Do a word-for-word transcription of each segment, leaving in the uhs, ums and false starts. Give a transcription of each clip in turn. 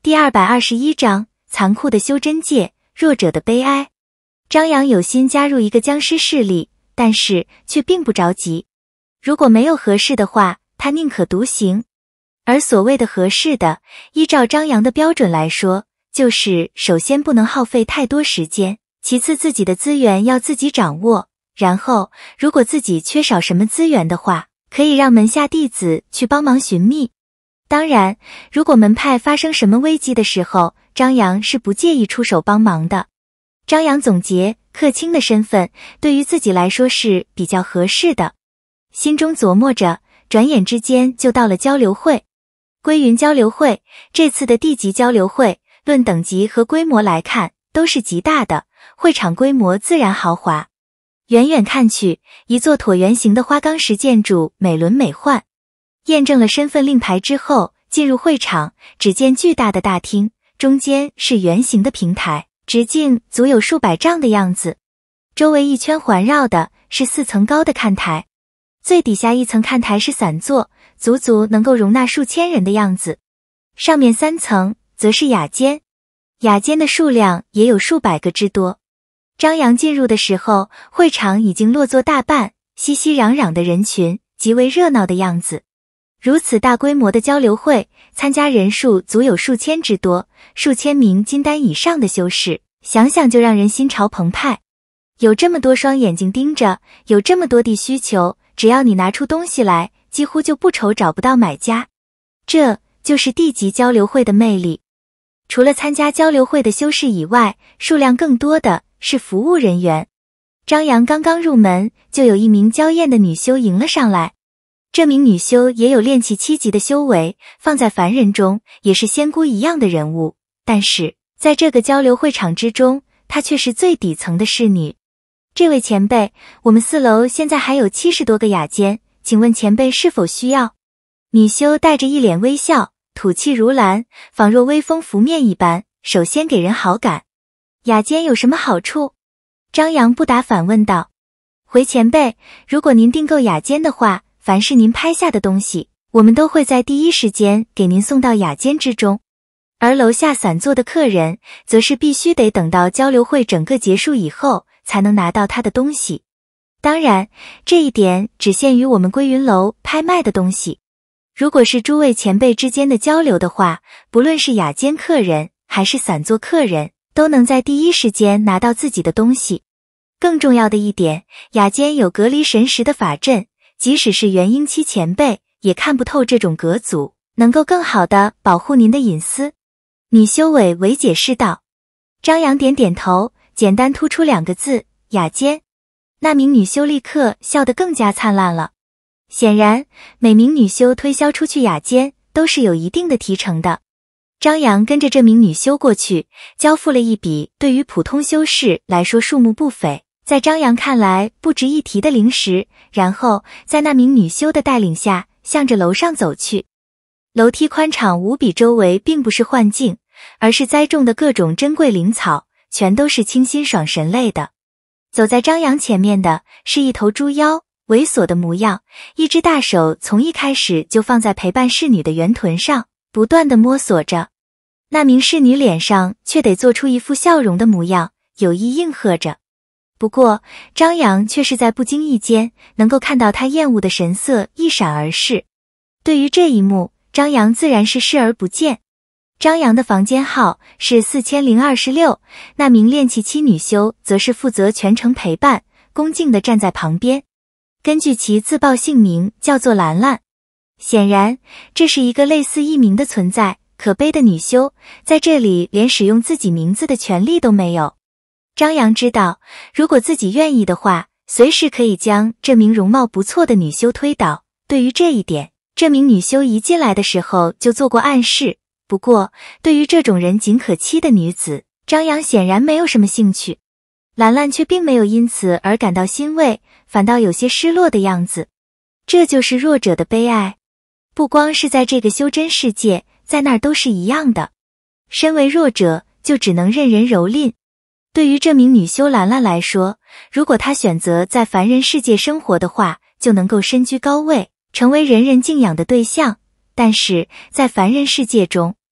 第二百二十一章，残酷的修真界，弱者的悲哀。张扬有心加入一个僵尸势力，但是却并不着急。如果没有合适的话，他宁可独行。而所谓的合适的，依照张扬的标准来说，就是首先不能耗费太多时间，其次自己的资源要自己掌握，然后如果自己缺少什么资源的话，可以让门下弟子去帮忙寻觅。当然，如果门派发生什么危机的时候，张扬是不介意出手帮忙的。张扬总结，客卿的身份对于自己来说是比较合适的。心中琢磨着，转眼之间就到了交流会。归云交流会，这次的地级交流会，论等级和规模来看，都是极大的，会场规模自然豪华。远远看去，一座椭圆形的花岗石建筑美轮美奂。验证了身份令牌之后，进入会场，只见巨大的大厅，中间是圆形的平台，直径足有数百丈的样子。周围一圈环绕的是四层高的看台，最底下一层看台是散座，足足能够容纳数千人的样子。上面三层则是雅间，雅间的数量也有数百个之多。张扬进入的时候，会场已经落座大半，熙熙攘攘的人群，极为热闹的样子。如此大规模的交流会，参加人数足有数千之多，数千名金丹以上的修士，想想就让人心潮澎湃。有这么多双眼睛盯着，有这么多的需求，只要你拿出东西来，几乎就不愁找不到买家。这就是地级交流会的魅力。除了参加交流会的修士以外，数量更多的是服务人员。张扬刚刚入门，就有一名娇艳的女修迎了上来。这名女修也有炼气七级的修为，放在凡人中也是仙姑一样的人物，但是在这个交流会场之中，她却是最底层的侍女。这位前辈，我们四楼现在还有七十多个雅间，请问前辈是否需要？女修带着一脸微笑，吐气如兰，仿若微风拂面一般，首先给人好感。雅间有什么好处？张扬不答反问道。回前辈，如果您订购雅间的话，凡是您拍下的东西，我们都会在第一时间给您送到雅间之中。而楼下散座的客人，则是必须得等到交流会整个结束以后，才能拿到他的东西。当然，这一点只限于我们归云楼拍卖的东西。如果是诸位前辈之间的交流的话，不论是雅间客人还是散座客人，都能在第一时间拿到自己的东西。更重要的一点，雅间有隔离神识的法阵，即使是元婴期前辈也看不透这种隔阻，能够更好地保护您的隐私。女修委为解释道。张扬点点头，简单突出两个字：雅间。那名女修立刻笑得更加灿烂了。显然，每名女修推销出去雅间都是有一定的提成的。张扬跟着这名女修过去，交付了一笔对于普通修士来说数目不菲，在张扬看来不值一提的零食，然后在那名女修的带领下向着楼上走去。楼梯宽敞无比，周围并不是幻境，而是栽种的各种珍贵灵草，全都是清新爽神类的。走在张扬前面的是一头猪妖，猥琐的模样，一只大手从一开始就放在陪伴侍女的圆臀上，不断地摸索着。那名侍女脸上却得做出一副笑容的模样，有意应和着。不过张扬却是在不经意间能够看到他厌恶的神色一闪而逝。对于这一幕，张扬自然是视而不见。张扬的房间号是四千零二十六，那名炼气七女修则是负责全程陪伴，恭敬地站在旁边。根据其自报姓名，叫做兰兰。显然，这是一个类似艺名的存在，可悲的女修，在这里连使用自己名字的权利都没有。张扬知道，如果自己愿意的话，随时可以将这名容貌不错的女修推倒。对于这一点，这名女修一进来的时候就做过暗示。不过，对于这种人仅可欺的女子，张扬显然没有什么兴趣。兰兰却并没有因此而感到欣慰，反倒有些失落的样子。这就是弱者的悲哀。不光是在这个修真世界，在那儿都是一样的。身为弱者，就只能任人蹂躏。对于这名女修兰兰来说，如果她选择在凡人世界生活的话，就能够身居高位，成为人人敬仰的对象。但是在凡人世界中，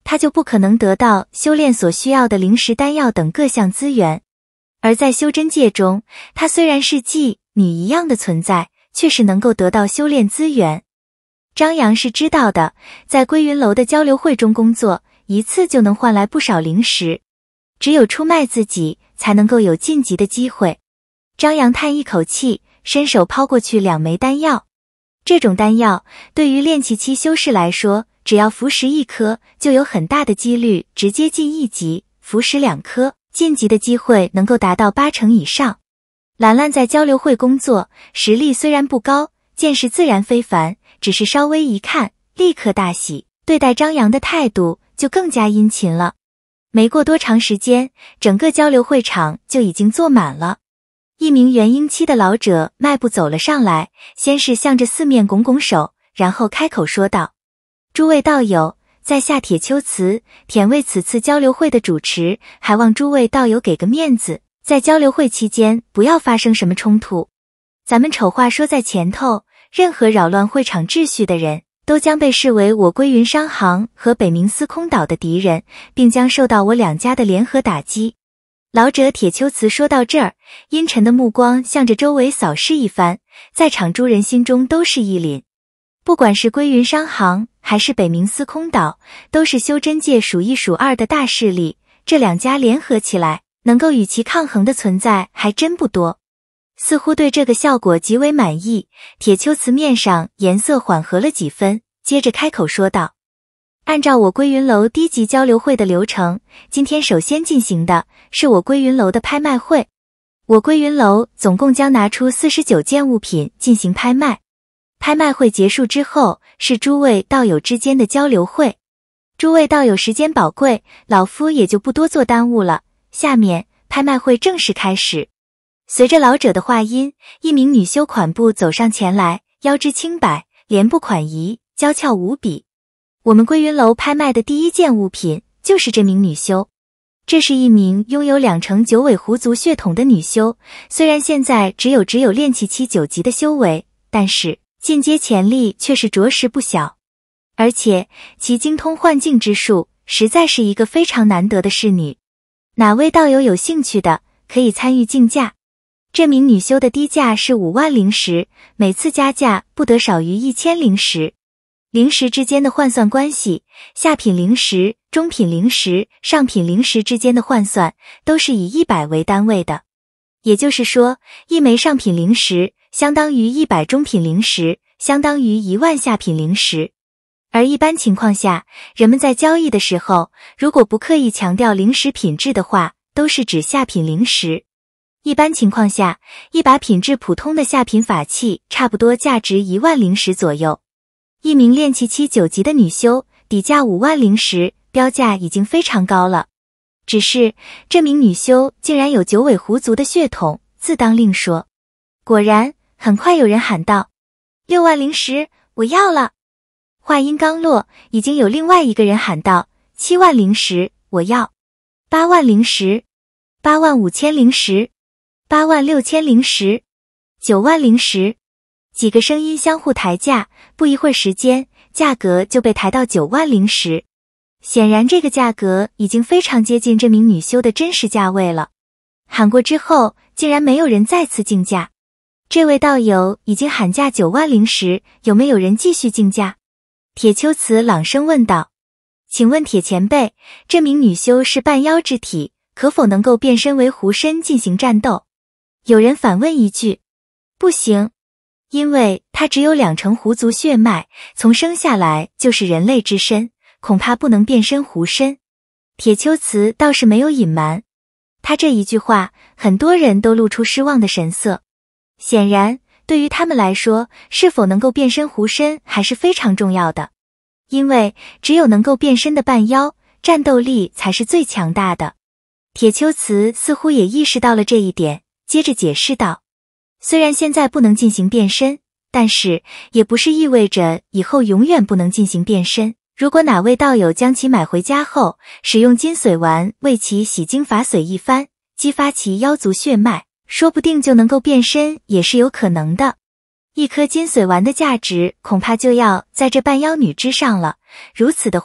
他就不可能得到修炼所需要的灵石丹药等各项资源。而在修真界中，他虽然是妓女一样的存在，却是能够得到修炼资源。张扬是知道的，在归云楼的交流会中工作，一次就能换来不少灵石，只有出卖自己，才能够有晋级的机会。张扬叹一口气，伸手抛过去两枚丹药。这种丹药对于炼气期修士来说，只要服食一颗，就有很大的几率直接进一级，服食两颗，晋级的机会能够达到八成以上。兰兰在交流会工作，实力虽然不高，见识自然非凡，只是稍微一看，立刻大喜，对待张扬的态度就更加殷勤了。没过多长时间，整个交流会场就已经坐满了。一名元婴期的老者迈步走了上来，先是向着四面拱拱手，然后开口说道：诸位道友，在下铁秋瓷，忝为此次交流会的主持，还望诸位道友给个面子，在交流会期间不要发生什么冲突。咱们丑话说在前头，任何扰乱会场秩序的人，都将被视为我归云商行和北冥司空岛的敌人，并将受到我两家的联合打击。老者铁秋瓷说到这儿，阴沉的目光向着周围扫视一番，在场诸人心中都是一凛。不管是归云商行还是北冥司空岛，都是修真界数一数二的大势力，这两家联合起来，能够与其抗衡的存在还真不多。似乎对这个效果极为满意，铁秋瓷面上颜色缓和了几分，接着开口说道：按照我归云楼低级交流会的流程，今天首先进行的是我归云楼的拍卖会。我归云楼总共将拿出四十九件物品进行拍卖。拍卖会结束之后，是诸位道友之间的交流会。诸位道友时间宝贵，老夫也就不多做耽误了。下面拍卖会正式开始。随着老者的话音，一名女修款步走上前来，腰肢轻摆，莲步款仪，娇俏无比。我们归云楼拍卖的第一件物品就是这名女修。这是一名拥有两成九尾狐族血统的女修，虽然现在只有只有炼气期九级的修为，但是进阶潜力却是着实不小。而且其精通幻境之术，实在是一个非常难得的侍女。哪位道友有兴趣的，可以参与竞价。这名女修的低价是五万灵石，每次加价不得少于一千灵石。灵石之间的换算关系，下品灵石、中品灵石、上品灵石之间的换算都是以一百为单位的。也就是说，一枚上品灵石相当于一百中品灵石，相当于一万下品灵石。而一般情况下，人们在交易的时候，如果不刻意强调灵石品质的话，都是指下品灵石。一般情况下，一把品质普通的下品法器差不多价值一万灵石左右。一名炼气期九级的女修，底价五万灵石，标价已经非常高了。只是这名女修竟然有九尾狐族的血统，自当另说。果然，很快有人喊道：六万灵石，我要了！话音刚落，已经有另外一个人喊道：七万灵石，我要！八万灵石，八万五千灵石，八万六千灵石，九万灵石。几个声音相互抬价，不一会儿时间，价格就被抬到九万灵石。显然这个价格已经非常接近这名女修的真实价位了。喊过之后，竟然没有人再次竞价。这位道友已经喊价九万灵石，有没有人继续竞价？铁秋瓷朗声问道：请问铁前辈，这名女修是半妖之体，可否能够变身为狐身进行战斗？有人反问一句：不行。因为他只有两成狐族血脉，从生下来就是人类之身，恐怕不能变身狐身。铁秋瓷倒是没有隐瞒，他这一句话，很多人都露出失望的神色。显然，对于他们来说，是否能够变身狐身还是非常重要的。因为只有能够变身的半妖，战斗力才是最强大的。铁秋瓷似乎也意识到了这一点，接着解释道：虽然现在不能进行变身，但是也不是意味着以后永远不能进行变身。如果哪位道友将其买回家后，使用金髓丸为其洗精法髓一番，激发其妖族血脉，说不定就能够变身，也是有可能的。一颗金髓丸的价值恐怕就要在这半妖女之上了，如此的话，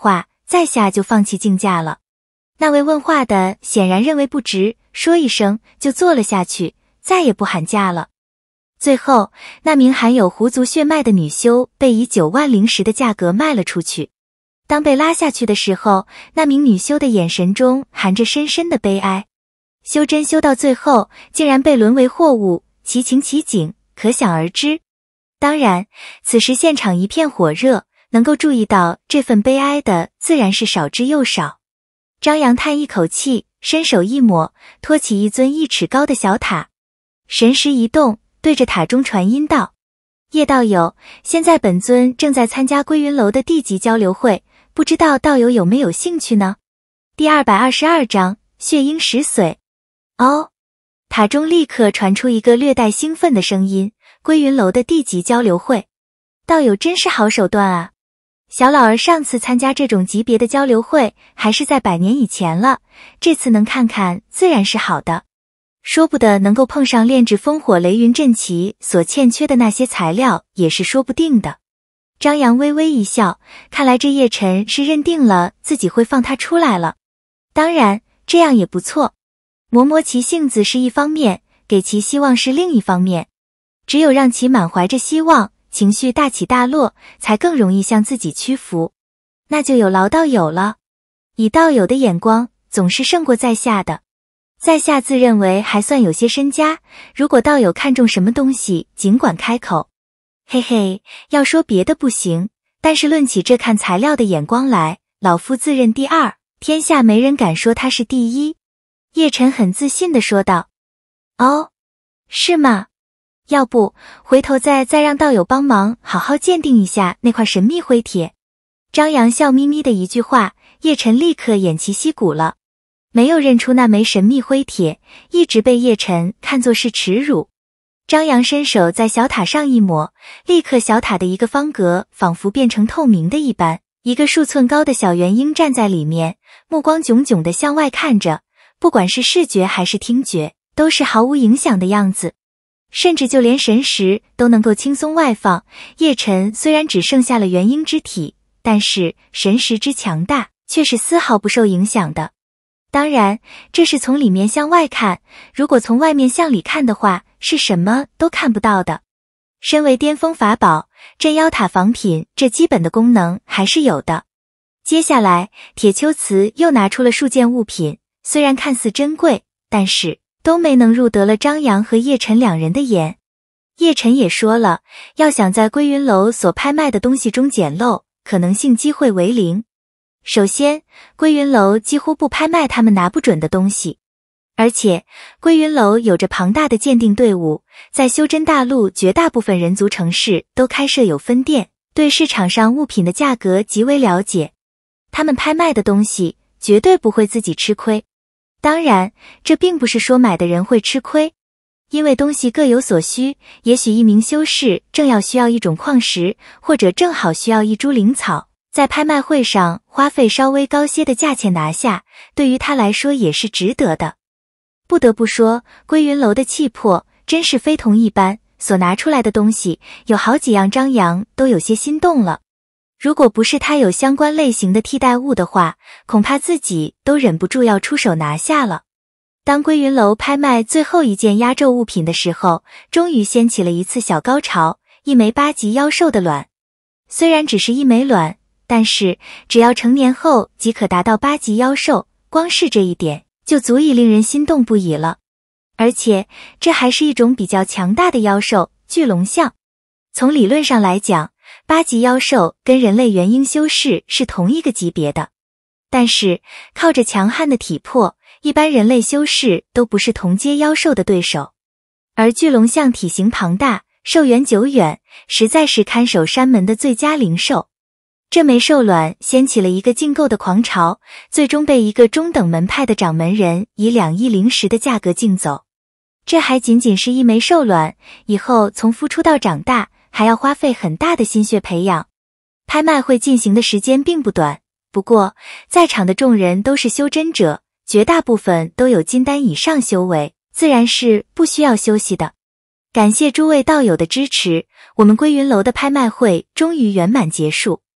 再下就放弃竞价了。那位问话的显然认为不值，说一声就坐了下去，再也不喊价了。最后，那名含有狐族血脉的女修被以九万灵石的价格卖了出去。当被拉下去的时候，那名女修的眼神中含着深深的悲哀。修真修到最后，竟然被沦为货物，其情其景，可想而知。当然，此时现场一片火热，能够注意到这份悲哀的自然是少之又少。张扬叹一口气，伸手一抹，托起一尊一尺高的小塔，神识一动，对着塔中传音道：叶道友，现在本尊正在参加归云楼的地级交流会，不知道道友有没有兴趣呢？第二百二十二章血鹰食髓。哦，塔中立刻传出一个略带兴奋的声音：归云楼的地级交流会，道友真是好手段啊！小老儿上次参加这种级别的交流会还是在百年以前了，这次能看看自然是好的，说不得能够碰上炼制烽火雷云阵旗所欠缺的那些材料也是说不定的。张扬微微一笑，看来这叶晨是认定了自己会放他出来了。当然，这样也不错，磨磨其性子是一方面，给其希望是另一方面。只有让其满怀着希望，情绪大起大落，才更容易向自己屈服。那就有劳道友了。以道友的眼光，总是胜过在下的。在下自认为还算有些身家，如果道友看中什么东西，尽管开口。嘿嘿，要说别的不行，但是论起这看材料的眼光来，老夫自认第二，天下没人敢说他是第一。叶晨很自信地说道。哦，是吗？要不回头再再让道友帮忙好好鉴定一下那块神秘灰铁。张扬笑眯眯的一句话，叶晨立刻偃旗息鼓了。没有认出那枚神秘灰铁，一直被叶晨看作是耻辱。张扬伸手在小塔上一抹，立刻小塔的一个方格仿佛变成透明的一般，一个数寸高的小元婴站在里面，目光炯炯地向外看着，不管是视觉还是听觉，都是毫无影响的样子。甚至就连神识都能够轻松外放。叶晨虽然只剩下了元婴之体，但是神识之强大却是丝毫不受影响的。当然，这是从里面向外看，如果从外面向里看的话，是什么都看不到的。身为巅峰法宝，镇妖塔仿品这基本的功能还是有的。接下来，铁秋瓷又拿出了数件物品，虽然看似珍贵，但是都没能入得了张扬和叶晨两人的眼。叶晨也说了，要想在归云楼所拍卖的东西中捡漏，可能性机会为零。首先，归云楼几乎不拍卖他们拿不准的东西，而且归云楼有着庞大的鉴定队伍，在修真大陆绝大部分人族城市都开设有分店，对市场上物品的价格极为了解。他们拍卖的东西绝对不会自己吃亏。当然，这并不是说买的人会吃亏，因为东西各有所需，也许一名修士正要需要一种矿石，或者正好需要一株灵草，在拍卖会上花费稍微高些的价钱拿下，对于他来说也是值得的。不得不说，归云楼的气魄真是非同一般，所拿出来的东西有好几样张扬都有些心动了。如果不是他有相关类型的替代物的话，恐怕自己都忍不住要出手拿下了。当归云楼拍卖最后一件压轴物品的时候，终于掀起了一次小高潮，一枚八级妖兽的卵。虽然只是一枚卵，但是只要成年后即可达到八级妖兽，光是这一点就足以令人心动不已了。而且这还是一种比较强大的妖兽，巨龙象。从理论上来讲，八级妖兽跟人类元婴修士是同一个级别的，但是靠着强悍的体魄，一般人类修士都不是同阶妖兽的对手。而巨龙象体型庞大，寿元久远，实在是看守山门的最佳灵兽。这枚兽卵掀起了一个竞购的狂潮，最终被一个中等门派的掌门人以两亿灵石的价格竞走。这还仅仅是一枚兽卵，以后从孵出到长大还要花费很大的心血培养。拍卖会进行的时间并不短，不过在场的众人都是修真者，绝大部分都有金丹以上修为，自然是不需要休息的。感谢诸位道友的支持，我们归云楼的拍卖会终于圆满结束。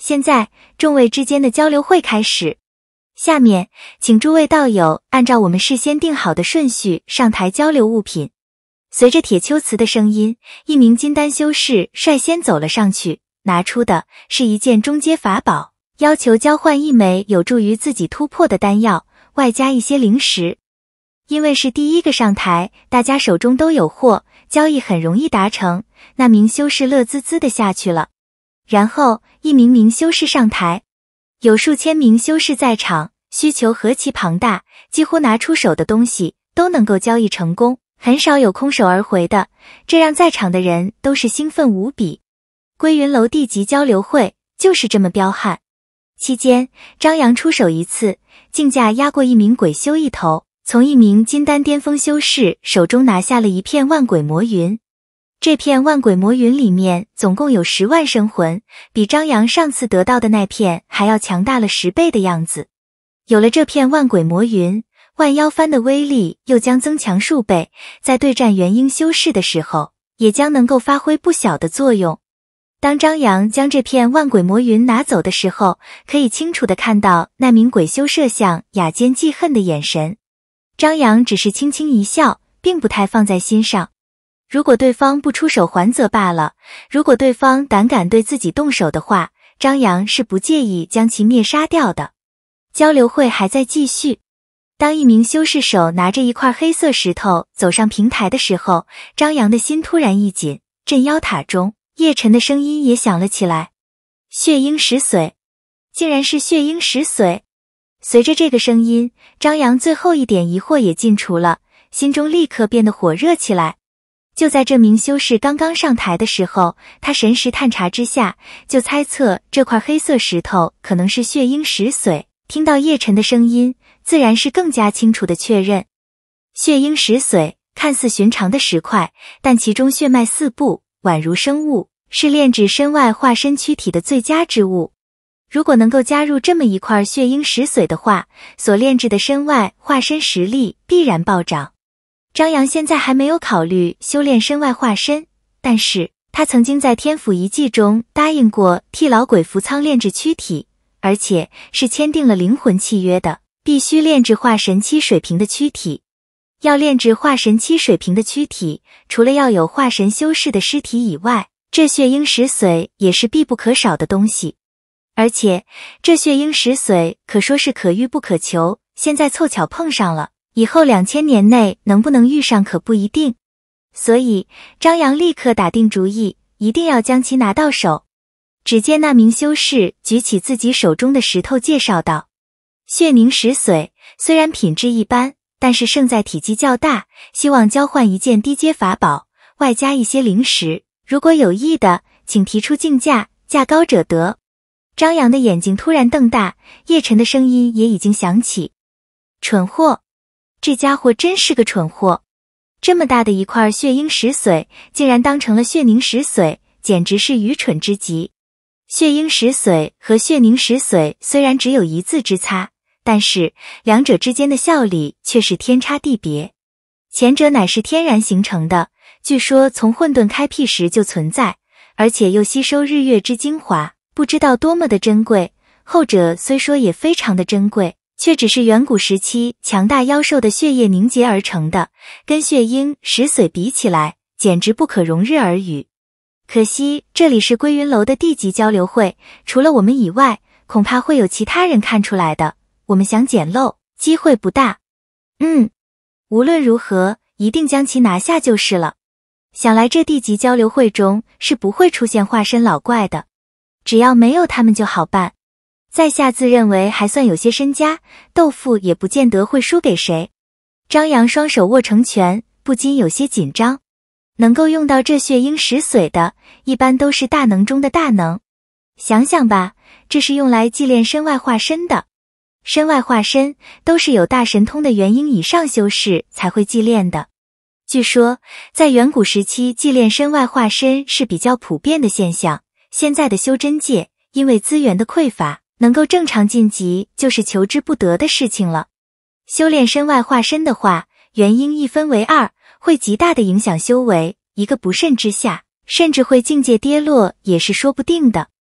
现在，众位之间的交流会开始。下面，请诸位道友按照我们事先定好的顺序上台交流物品。随着铁秋瓷的声音，一名金丹修士率先走了上去，拿出的是一件中阶法宝，要求交换一枚有助于自己突破的丹药，外加一些灵石。因为是第一个上台，大家手中都有货，交易很容易达成。那名修士乐滋滋地下去了。然后，一名名修士上台，有数千名修士在场，需求何其庞大，几乎拿出手的东西都能够交易成功，很少有空手而回的，这让在场的人都是兴奋无比。归云楼地级交流会就是这么彪悍。期间，张扬出手一次，竞价压过一名鬼修一头，从一名金丹巅峰修士手中拿下了一片万鬼魔云。这片万鬼魔云里面总共有十万生魂，比张扬上次得到的那片还要强大了十倍的样子。有了这片万鬼魔云，万妖幡的威力又将增强数倍，在对战元婴修士的时候，也将能够发挥不小的作用。当张扬将这片万鬼魔云拿走的时候，可以清楚地看到那名鬼修射向雅间记恨的眼神。张扬只是轻轻一笑，并不太放在心上。如果对方不出手还则罢了，如果对方胆敢对自己动手的话，张扬是不介意将其灭杀掉的。交流会还在继续。当一名修士手拿着一块黑色石头走上平台的时候，张扬的心突然一紧，镇妖塔中叶晨的声音也响了起来。血鹰石髓，竟然是血鹰石髓。随着这个声音，张扬最后一点疑惑也尽除了，心中立刻变得火热起来。就在这名修士刚刚上台的时候，他神识探查之下，就猜测这块黑色石头可能是血鹰石髓。听到叶晨的声音，自然是更加清楚的确认。血鹰石髓看似寻常的石块，但其中血脉四布，宛如生物，是炼制身外化身躯体的最佳之物。如果能够加入这么一块血鹰石髓的话，所炼制的身外化身实力必然暴涨。张扬现在还没有考虑修炼身外化身，但是他曾经在天府遗迹中答应过替老鬼扶仓炼制躯体，而且是签订了灵魂契约的，必须炼制化神七水平的躯体。要炼制化神七水平的躯体，除了要有化神修士的尸体以外，这血鹰石髓也是必不可少的东西。而且这血鹰石髓可说是可遇不可求，现在凑巧碰上了，以后两千年内能不能遇上可不一定。所以张扬立刻打定主意，一定要将其拿到手。只见那名修士举起自己手中的石头介绍道：血凝石髓虽然品质一般，但是胜在体积较大，希望交换一件低阶法宝，外加一些灵石，如果有意的，请提出竞价，价高者得。张扬的眼睛突然瞪大，叶晨的声音也已经响起：蠢货，这家伙真是个蠢货，这么大的一块血鹰石髓，竟然当成了血凝石髓，简直是愚蠢之极。血鹰石髓和血凝石髓虽然只有一字之差，但是两者之间的效力却是天差地别。前者乃是天然形成的，据说从混沌开辟时就存在，而且又吸收日月之精华，不知道多么的珍贵。后者虽说也非常的珍贵，却只是远古时期强大妖兽的血液凝结而成的，跟血鹰石髓比起来，简直不可容日而语。可惜这里是归云楼的地级交流会，除了我们以外，恐怕会有其他人看出来的，我们想捡漏，机会不大。嗯，无论如何，一定将其拿下就是了。想来这地级交流会中是不会出现化身老怪的，只要没有他们就好办。在下自认为还算有些身家，豆腐也不见得会输给谁。张扬双手握成拳，不禁有些紧张。能够用到这血鹰石髓的，一般都是大能中的大能。想想吧，这是用来祭炼身外化身的。身外化身都是有大神通的元婴以上修士才会祭炼的。据说，在远古时期祭炼身外化身是比较普遍的现象，现在的修真界因为资源的匮乏，能够正常晋级就是求之不得的事情了。修炼身外化身的话，元婴一分为二，会极大的影响修为，一个不慎之下，甚至会境界跌落也是说不定的。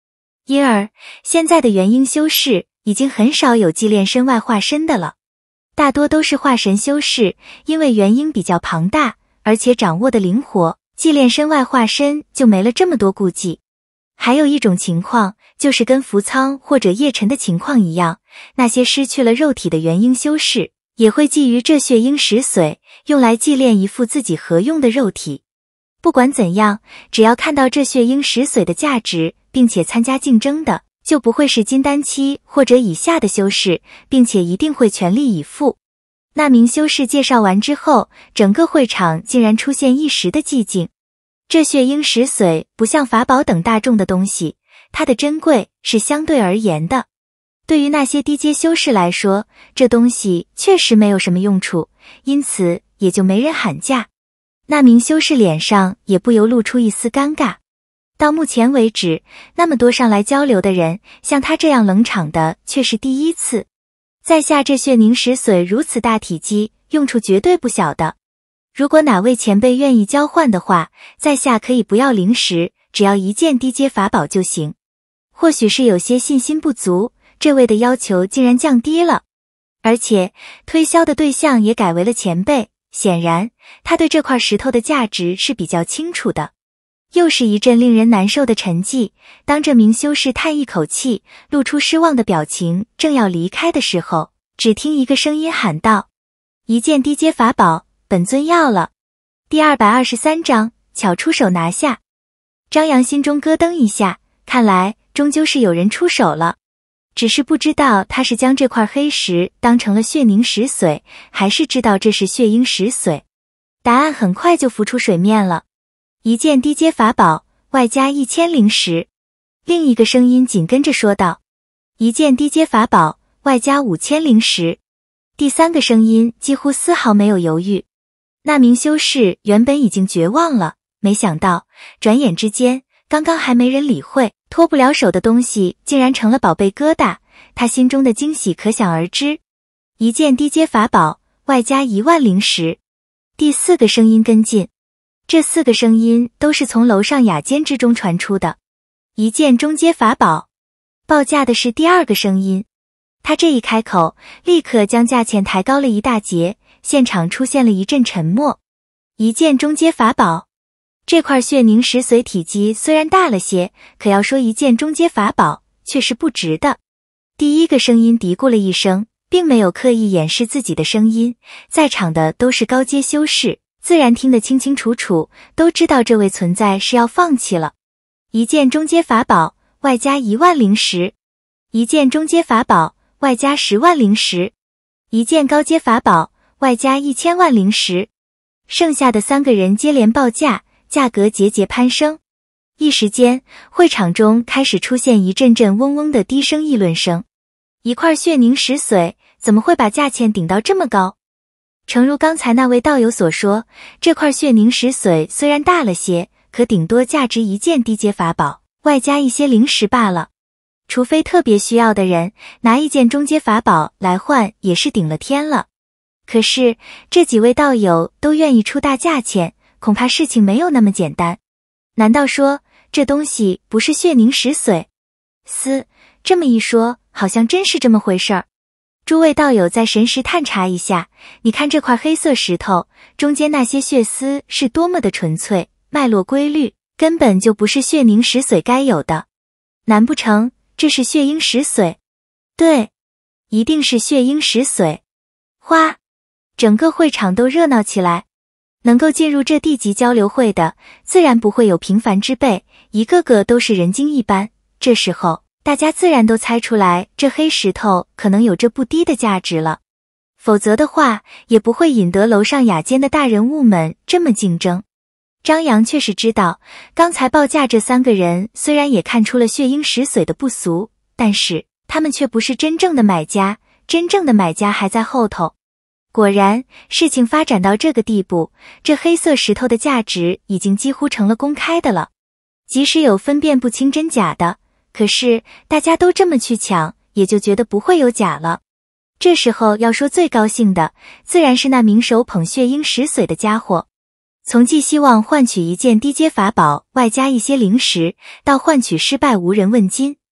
因而，现在的元婴修士已经很少有祭炼身外化身的了，大多都是化神修士，因为元婴比较庞大，而且掌握的灵活，祭炼身外化身就没了这么多顾忌。还有一种情况，就是跟扶仓或者叶辰的情况一样，那些失去了肉体的元婴修士，也会觊觎这血婴石髓，用来祭炼一副自己合用的肉体。不管怎样，只要看到这血婴石髓的价值，并且参加竞争的，就不会是金丹期或者以下的修士，并且一定会全力以赴。那名修士介绍完之后，整个会场竟然出现一时的寂静。这血婴石髓不像法宝等大众的东西，它的珍贵是相对而言的。对于那些低阶修士来说，这东西确实没有什么用处，因此也就没人喊价。那名修士脸上也不由露出一丝尴尬。到目前为止，那么多上来交流的人，像他这样冷场的却是第一次。在下这血凝石髓如此大体积，用处绝对不小的。如果哪位前辈愿意交换的话，在下可以不要灵石，只要一件低阶法宝就行。或许是有些信心不足，这位的要求竟然降低了，而且推销的对象也改为了前辈，显然他对这块石头的价值是比较清楚的。又是一阵令人难受的沉寂，当这名修士叹一口气，露出失望的表情，正要离开的时候，只听一个声音喊道：一件低阶法宝，本尊要了。第二百二十三章，巧出手拿下。张扬心中咯噔一下，看来终究是有人出手了，只是不知道他是将这块黑石当成了血凝石髓，还是知道这是血婴石髓。答案很快就浮出水面了，一件低阶法宝，外加一千灵石。另一个声音紧跟着说道：一件低阶法宝，外加五千灵石。第三个声音几乎丝毫没有犹豫。那名修士原本已经绝望了，没想到转眼之间，刚刚还没人理会，脱不了手的东西竟然成了宝贝疙瘩，他心中的惊喜可想而知。一件低阶法宝，外加一万灵石。第四个声音跟进，这四个声音都是从楼上雅间之中传出的。一件中阶法宝，报价的是第二个声音。他这一开口，立刻将价钱抬高了一大截，现场出现了一阵沉默。一件中阶法宝，这块血凝石髓体积虽然大了些，可要说一件中阶法宝，却是不值的。第一个声音嘀咕了一声，并没有刻意掩饰自己的声音，在场的都是高阶修士，自然听得清清楚楚，都知道这位存在是要放弃了。一件中阶法宝，外加一万灵石。一件中阶法宝，外加十万灵石。一件高阶法宝，外加一千万灵石。剩下的三个人接连报价，价格节节攀升。一时间，会场中开始出现一阵阵嗡嗡的低声议论声。一块血凝石髓，怎么会把价钱顶到这么高？诚如刚才那位道友所说，这块血凝石髓虽然大了些，可顶多价值一件低阶法宝，外加一些灵石罢了。除非特别需要的人，拿一件中阶法宝来换也是顶了天了。可是这几位道友都愿意出大价钱，恐怕事情没有那么简单。难道说这东西不是血凝石髓？嘶，这么一说，好像真是这么回事儿。诸位道友再神识探查一下，你看这块黑色石头中间那些血丝是多么的纯粹，脉络规律，根本就不是血凝石髓该有的。难不成这是血婴石髓？对，一定是血婴石髓。哗，整个会场都热闹起来。能够进入这地级交流会的，自然不会有平凡之辈，一个个都是人精一般。这时候大家自然都猜出来，这黑石头可能有着不低的价值了，否则的话也不会引得楼上雅间的大人物们这么竞争。张扬却是知道，刚才报价这三个人虽然也看出了血婴石髓的不俗，但是他们却不是真正的买家，真正的买家还在后头。果然，事情发展到这个地步，这黑色石头的价值已经几乎成了公开的了。即使有分辨不清真假的，可是大家都这么去抢，也就觉得不会有假了。这时候要说最高兴的，自然是那名手捧血婴石髓的家伙。从寄希望换取一件低阶法宝，外加一些灵石，到换取失败无人问津，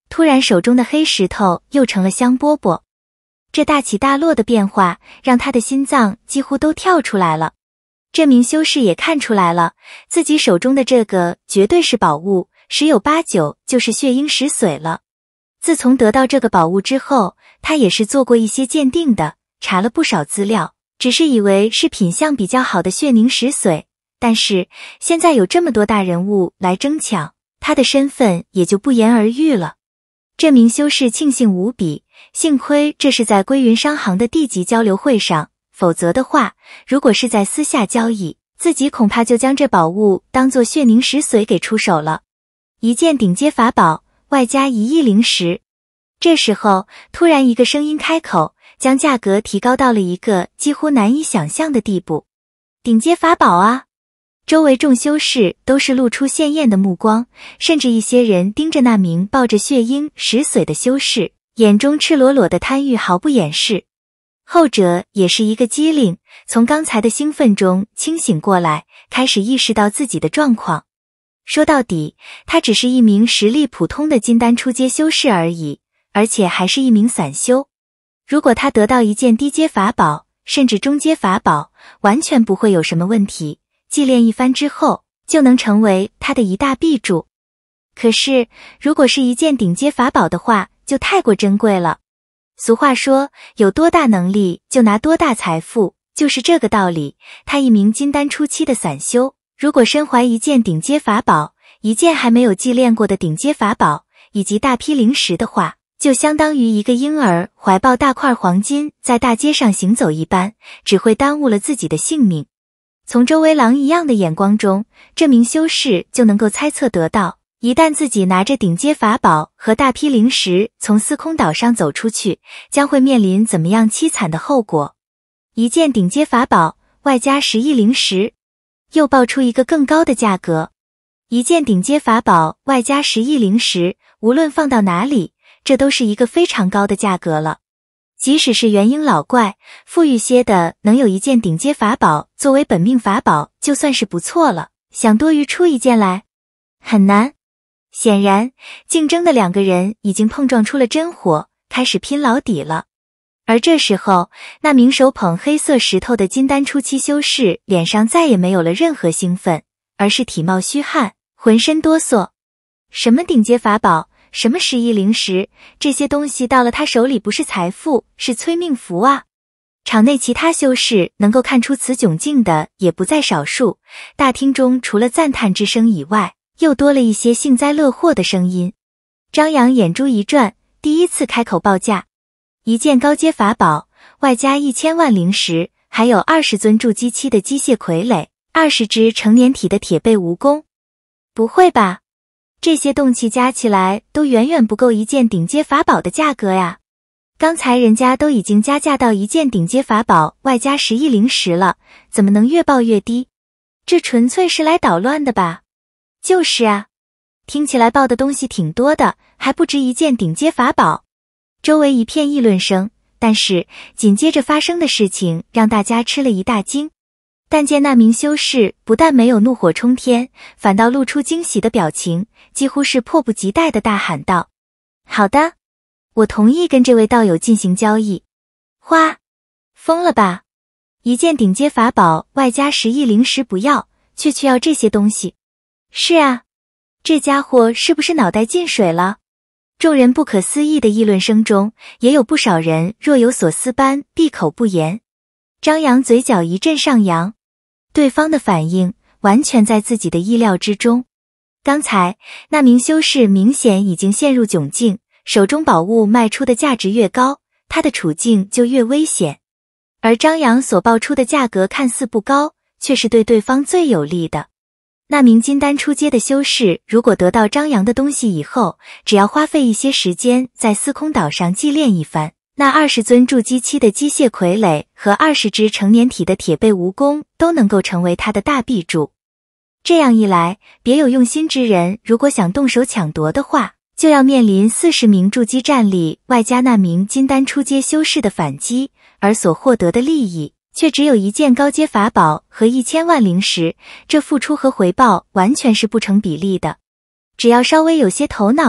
突然手中的黑石头又成了香饽饽。这大起大落的变化让他的心脏几乎都跳出来了。这名修士也看出来了，自己手中的这个绝对是宝物，十有八九就是血鹰石髓了。自从得到这个宝物之后，他也是做过一些鉴定的，查了不少资料，只是以为是品相比较好的血凝石髓，但是现在有这么多大人物来争抢，他的身份也就不言而喻了。这名修士庆幸无比，幸亏这是在归云商行的地级交流会上，否则的话，如果是在私下交易，自己恐怕就将这宝物当作血凝石髓给出手了。一件顶阶法宝，外加一亿灵石。这时候，突然一个声音开口，将价格提高到了一个几乎难以想象的地步。顶阶法宝啊！周围众修士都是露出鲜艳的目光，甚至一些人盯着那名抱着血鹰石髓的修士，眼中赤裸裸的贪欲毫不掩饰。后者也是一个机灵，从刚才的兴奋中清醒过来，开始意识到自己的状况。说到底，他只是一名实力普通的金丹初阶修士而已，而且还是一名散修。如果他得到一件低阶法宝，甚至中阶法宝，完全不会有什么问题，祭炼一番之后，就能成为他的一大臂助。可是，如果是一件顶阶法宝的话，就太过珍贵了。俗话说，有多大能力就拿多大财富，就是这个道理。他一名金丹初期的散修，如果身怀一件顶阶法宝，一件还没有祭炼过的顶阶法宝，以及大批灵石的话，就相当于一个婴儿怀抱大块黄金在大街上行走一般，只会耽误了自己的性命。从周围狼一样的眼光中，这名修士就能够猜测得到，一旦自己拿着顶阶法宝和大批灵石从司空岛上走出去，将会面临怎么样凄惨的后果。一件顶阶法宝，外加十亿灵石，又爆出一个更高的价格。一件顶阶法宝，外加十亿灵石，无论放到哪里，这都是一个非常高的价格了。即使是元婴老怪，富裕些的能有一件顶阶法宝作为本命法宝，就算是不错了，想多余出一件来，很难。显然，竞争的两个人已经碰撞出了真火，开始拼老底了。而这时候，那名手捧黑色石头的金丹初期修士脸上再也没有了任何兴奋，而是体貌虚汗，浑身哆嗦。什么顶阶法宝，什么十亿灵石，这些东西到了他手里不是财富，是催命符啊！场内其他修士能够看出此窘境的也不在少数，大厅中除了赞叹之声以外，又多了一些幸灾乐祸的声音。张扬眼珠一转，第一次开口报价。一件高阶法宝，外加一千万灵石，还有二十尊筑基期的机械傀儡，二十只成年体的铁背蜈蚣。不会吧？这些动器加起来都远远不够一件顶阶法宝的价格呀！刚才人家都已经加价到一件顶阶法宝外加十亿灵石了，怎么能越报越低？这纯粹是来捣乱的吧？就是啊，听起来报的东西挺多的，还不值一件顶阶法宝。周围一片议论声，但是紧接着发生的事情让大家吃了一大惊。但见那名修士不但没有怒火冲天，反倒露出惊喜的表情，几乎是迫不及待地大喊道：好的，我同意跟这位道友进行交易。花，疯了吧？一件顶阶法宝外加十亿灵石不要，却却要这些东西。是啊，这家伙是不是脑袋进水了？众人不可思议的议论声中，也有不少人若有所思般闭口不言。张扬嘴角一阵上扬，对方的反应完全在自己的意料之中。刚才那名修士明显已经陷入窘境，手中宝物卖出的价值越高，他的处境就越危险。而张扬所报出的价格看似不高，却是对对方最有利的。那名金丹初阶的修士如果得到张扬的东西以后，只要花费一些时间在司空岛上祭炼一番，那二十尊筑基期的机械傀儡和二十只成年体的铁背蜈蚣都能够成为他的大臂助。这样一来，别有用心之人如果想动手抢夺的话，就要面临四十名筑基战力外加那名金丹初阶修士的反击，而所获得的利益却只有一件高阶法宝和一千万灵石，这付出和回报完全是不成比例的。只要稍微有些头脑的，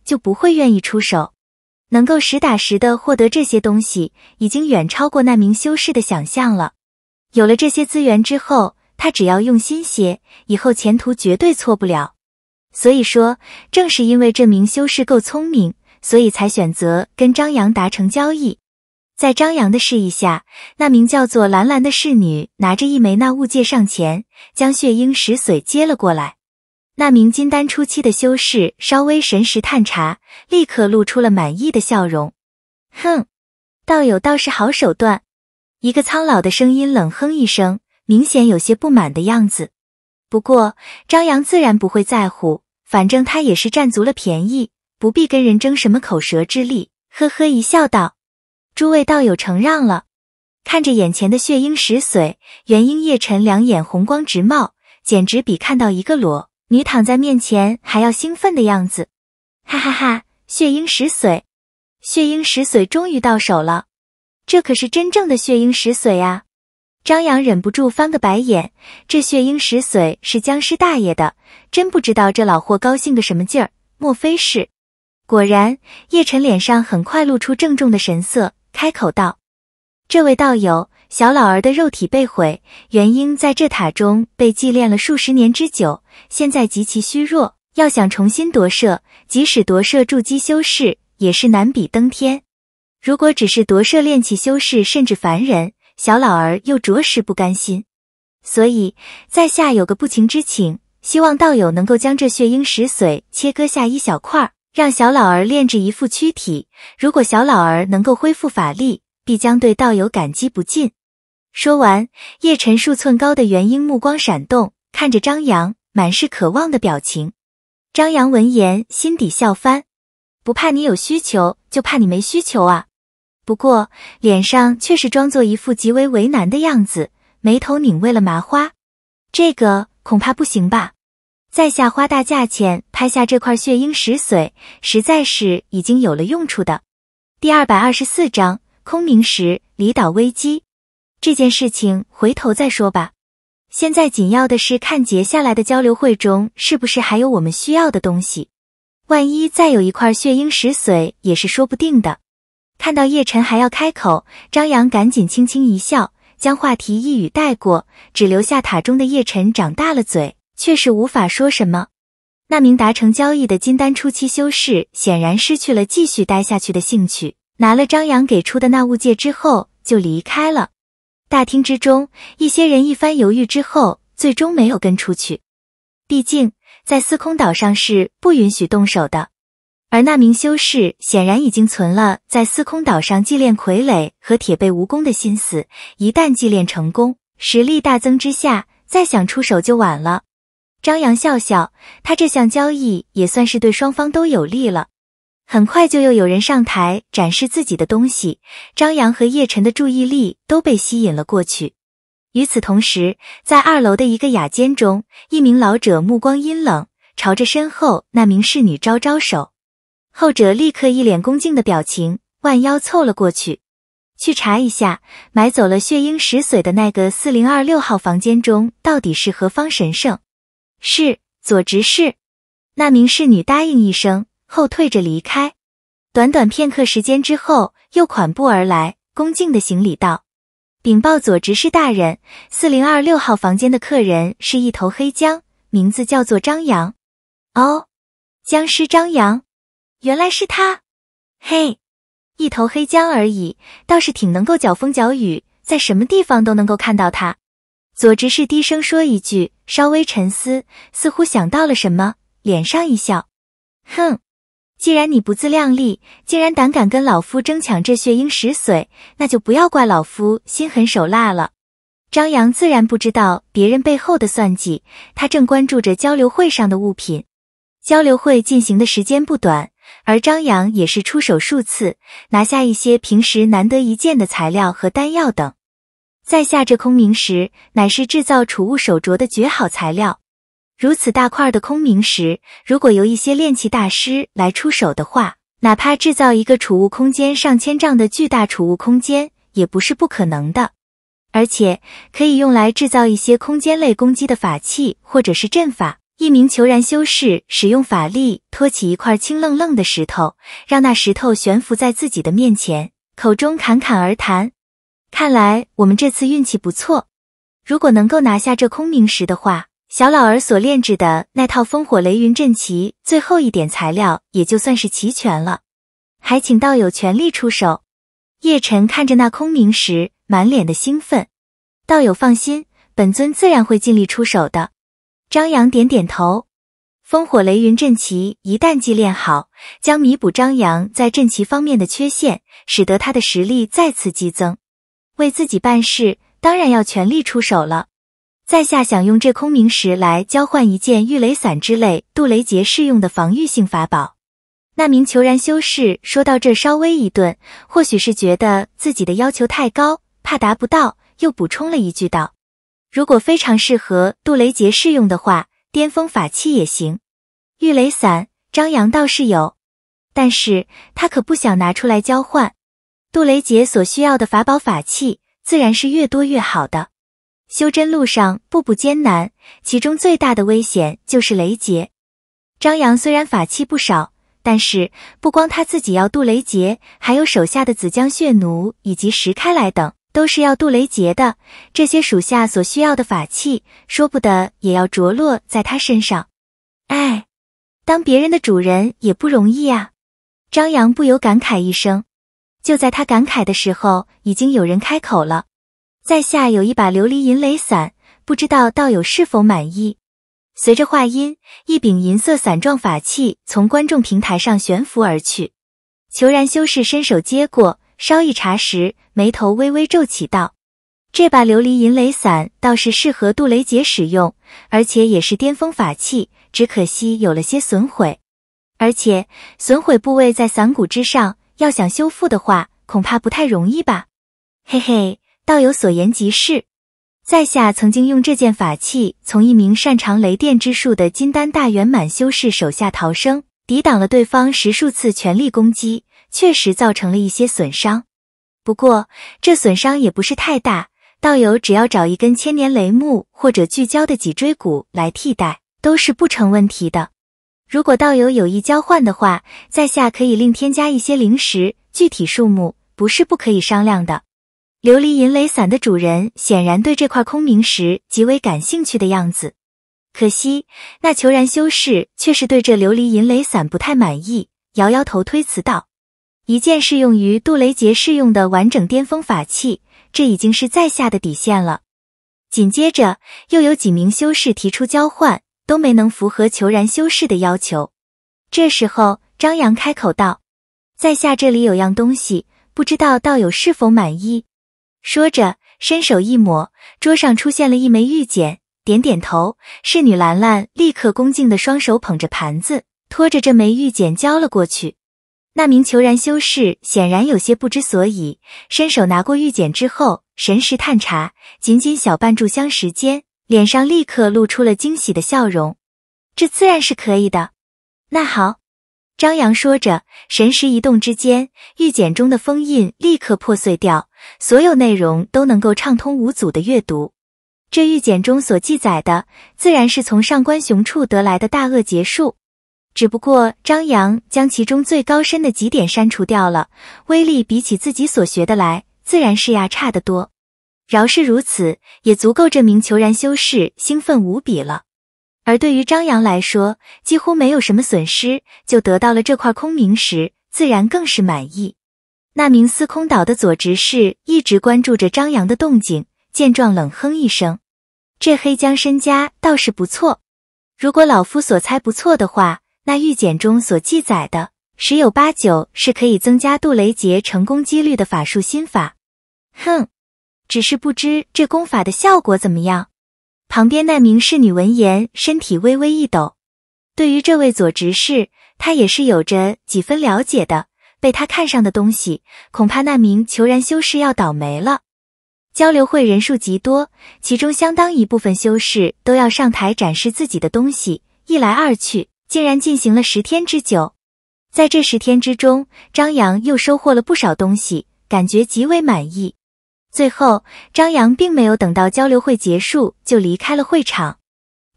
就不会愿意出手。能够实打实的获得这些东西，已经远超过那名修士的想象了。有了这些资源之后，他只要用心些，以后前途绝对错不了。所以说，正是因为这名修士够聪明，所以才选择跟张扬达成交易。在张扬的示意下，那名叫做兰兰的侍女拿着一枚那物戒上前，将血鹰石髓接了过来。那名金丹初期的修士稍微神识探查，立刻露出了满意的笑容。哼，道友倒是好手段。一个苍老的声音冷哼一声，明显有些不满的样子。不过张扬自然不会在乎，反正他也是占足了便宜，不必跟人争什么口舌之力，呵呵一笑道：诸位道友承让了。看着眼前的血鹰石髓，元婴叶晨两眼红光直冒，简直比看到一个裸女躺在面前还要兴奋的样子。哈哈哈，血鹰石髓，血鹰石髓终于到手了，这可是真正的血鹰石髓啊！张扬忍不住翻个白眼，这血鹰石髓是僵尸大爷的，真不知道这老货高兴个什么劲儿，莫非是……果然，叶晨脸上很快露出郑重的神色，开口道：这位道友，小老儿的肉体被毁，元婴在这塔中被祭炼了数十年之久，现在极其虚弱，要想重新夺舍，即使夺舍筑基修士，也是难比登天。如果只是夺舍炼气修士甚至凡人，小老儿又着实不甘心。所以在下有个不情之请，希望道友能够将这血鹰石髓切割下一小块，让小老儿炼制一副躯体，如果小老儿能够恢复法力，必将对道友感激不尽。说完，叶晨数寸高的元婴目光闪动，看着张扬，满是渴望的表情。张扬闻言心底笑翻，不怕你有需求，就怕你没需求啊。不过脸上却是装作一副极为为难的样子，眉头拧为了麻花。这个恐怕不行吧，在下花大价钱拍下这块血鹰石髓，实在是已经有了用处的。第二百二十四章空明石离岛危机。这件事情回头再说吧，现在紧要的是看接下来的交流会中是不是还有我们需要的东西，万一再有一块血鹰石髓也是说不定的。看到叶晨还要开口，张扬赶紧轻轻一笑，将话题一语带过，只留下塔中的叶晨长大了嘴，却是无法说什么。那名达成交易的金丹初期修士显然失去了继续待下去的兴趣，拿了张扬给出的那物戒之后就离开了。大厅之中，一些人一番犹豫之后，最终没有跟出去。毕竟在司空岛上是不允许动手的，而那名修士显然已经存了在司空岛上祭炼傀儡和铁背蜈蚣的心思，一旦祭炼成功，实力大增之下，再想出手就晚了。张扬笑笑，他这项交易也算是对双方都有利了。很快就又有人上台展示自己的东西，张扬和叶晨的注意力都被吸引了过去。与此同时，在二楼的一个雅间中，一名老者目光阴冷，朝着身后那名侍女招招手。后者立刻一脸恭敬的表情，弯腰凑了过去。去查一下，买走了血鹰石髓的那个四零二六号房间中到底是何方神圣。是，左执事。那名侍女答应一声，后退着离开。短短片刻时间之后，又款步而来，恭敬的行礼道：禀报左执事大人，四零二六号房间的客人是一头黑僵，名字叫做张扬。哦，僵尸张扬，原来是他。嘿，一头黑僵而已，倒是挺能够搅风搅雨，在什么地方都能够看到他。左执事低声说一句，稍微沉思，似乎想到了什么，脸上一笑。哼，既然你不自量力，竟然胆敢跟老夫争抢这血鹰石髓，那就不要怪老夫心狠手辣了。张扬自然不知道别人背后的算计，他正关注着交流会上的物品。交流会进行的时间不短，而张扬也是出手数次，拿下一些平时难得一见的材料和丹药等。在下这空明石乃是制造储物手镯的绝好材料，如此大块的空明石，如果由一些炼器大师来出手的话，哪怕制造一个储物空间上千丈的巨大储物空间，也不是不可能的。而且可以用来制造一些空间类攻击的法器或者是阵法， 一名虬髯修士使用法力托起一块清愣愣的石头，让那石头悬浮在自己的面前，口中侃侃而谈。看来我们这次运气不错，如果能够拿下这空明石的话，小老儿所炼制的那套烽火雷云阵旗最后一点材料也就算是齐全了，还请道友全力出手。叶晨看着那空明石，满脸的兴奋。道友放心，本尊自然会尽力出手的。张扬点点头。烽火雷云阵旗一旦祭炼好，将弥补张扬在阵旗方面的缺陷，使得他的实力再次激增。为自己办事，当然要全力出手了。在下想用这空明石来交换一件御雷伞之类杜雷劫适用的防御性法宝。那名虬髯修士说到这稍微一顿，或许是觉得自己的要求太高，怕达不到，又补充了一句道：如果非常适合杜雷劫适用的话，巅峰法器也行。御雷伞，张扬倒是有，但是他可不想拿出来交换。杜雷劫所需要的法宝法器，自然是越多越好的。修真路上步步艰难，其中最大的危险就是雷劫。张扬虽然法器不少，但是不光他自己要渡雷劫，还有手下的紫江血奴以及石开来等都是要渡雷劫的，这些属下所需要的法器，说不得也要着落在他身上。哎，当别人的主人也不容易啊。张扬不由感慨一声。就在他感慨的时候，已经有人开口了。在下有一把琉璃银雷伞，不知道道友是否满意。随着话音，一柄银色伞状法器从观众平台上悬浮而去。虬髯修士伸手接过，稍一查实，眉头微微皱起道：这把琉璃银雷伞倒是适合杜雷劫使用，而且也是巅峰法器，只可惜有了些损毁。而且损毁部位在伞骨之上，要想修复的话，恐怕不太容易吧。嘿嘿，道友所言极是。在下曾经用这件法器从一名擅长雷电之术的金丹大圆满修士手下逃生，抵挡了对方十数次全力攻击，确实造成了一些损伤。不过这损伤也不是太大，道友只要找一根千年雷木或者聚焦的脊椎骨来替代，都是不成问题的。如果道友有意交换的话，在下可以另添加一些灵石，具体数目不是不可以商量的。琉璃银雷伞的主人显然对这块空明石极为感兴趣的样子，可惜那虬髯修士却是对这琉璃银雷伞不太满意，摇摇头推辞道：一件适用于杜雷劫适用的完整巅峰法器，这已经是在下的底线了。紧接着又有几名修士提出交换，都没能符合虬髯修士的要求。这时候张扬开口道：在下这里有样东西，不知道道友是否满意。说着伸手一抹，桌上出现了一枚玉简，点点头，侍女兰兰立刻恭敬的双手捧着盘子，拖着这枚玉简交了过去。那名虬髯修士显然有些不知所以，伸手拿过玉简之后，神识探查，仅仅小半炷香时间，脸上立刻露出了惊喜的笑容。这自然是可以的。那好。张扬说着，神识一动之间，玉简中的封印立刻破碎掉，所有内容都能够畅通无阻的阅读。这玉简中所记载的，自然是从上官雄处得来的大恶劫术，只不过张扬将其中最高深的几点删除掉了，威力比起自己所学的来，自然是呀差得多。饶是如此，也足够这名虬髯修士兴奋无比了。而对于张扬来说，几乎没有什么损失，就得到了这块空明石，自然更是满意。那名司空岛的左执事一直关注着张扬的动静，见状冷哼一声：这黑江身家倒是不错。如果老夫所猜不错的话，那玉简中所记载的，十有八九是可以增加杜雷劫成功几率的法术心法。哼，只是不知这功法的效果怎么样。旁边那名侍女闻言，身体微微一抖。对于这位左执事，他也是有着几分了解的，被他看上的东西，恐怕那名虬髯修士要倒霉了。交流会人数极多，其中相当一部分修士都要上台展示自己的东西，一来二去，竟然进行了十天之久。在这十天之中，张扬又收获了不少东西，感觉极为满意。最后张扬并没有等到交流会结束就离开了会场。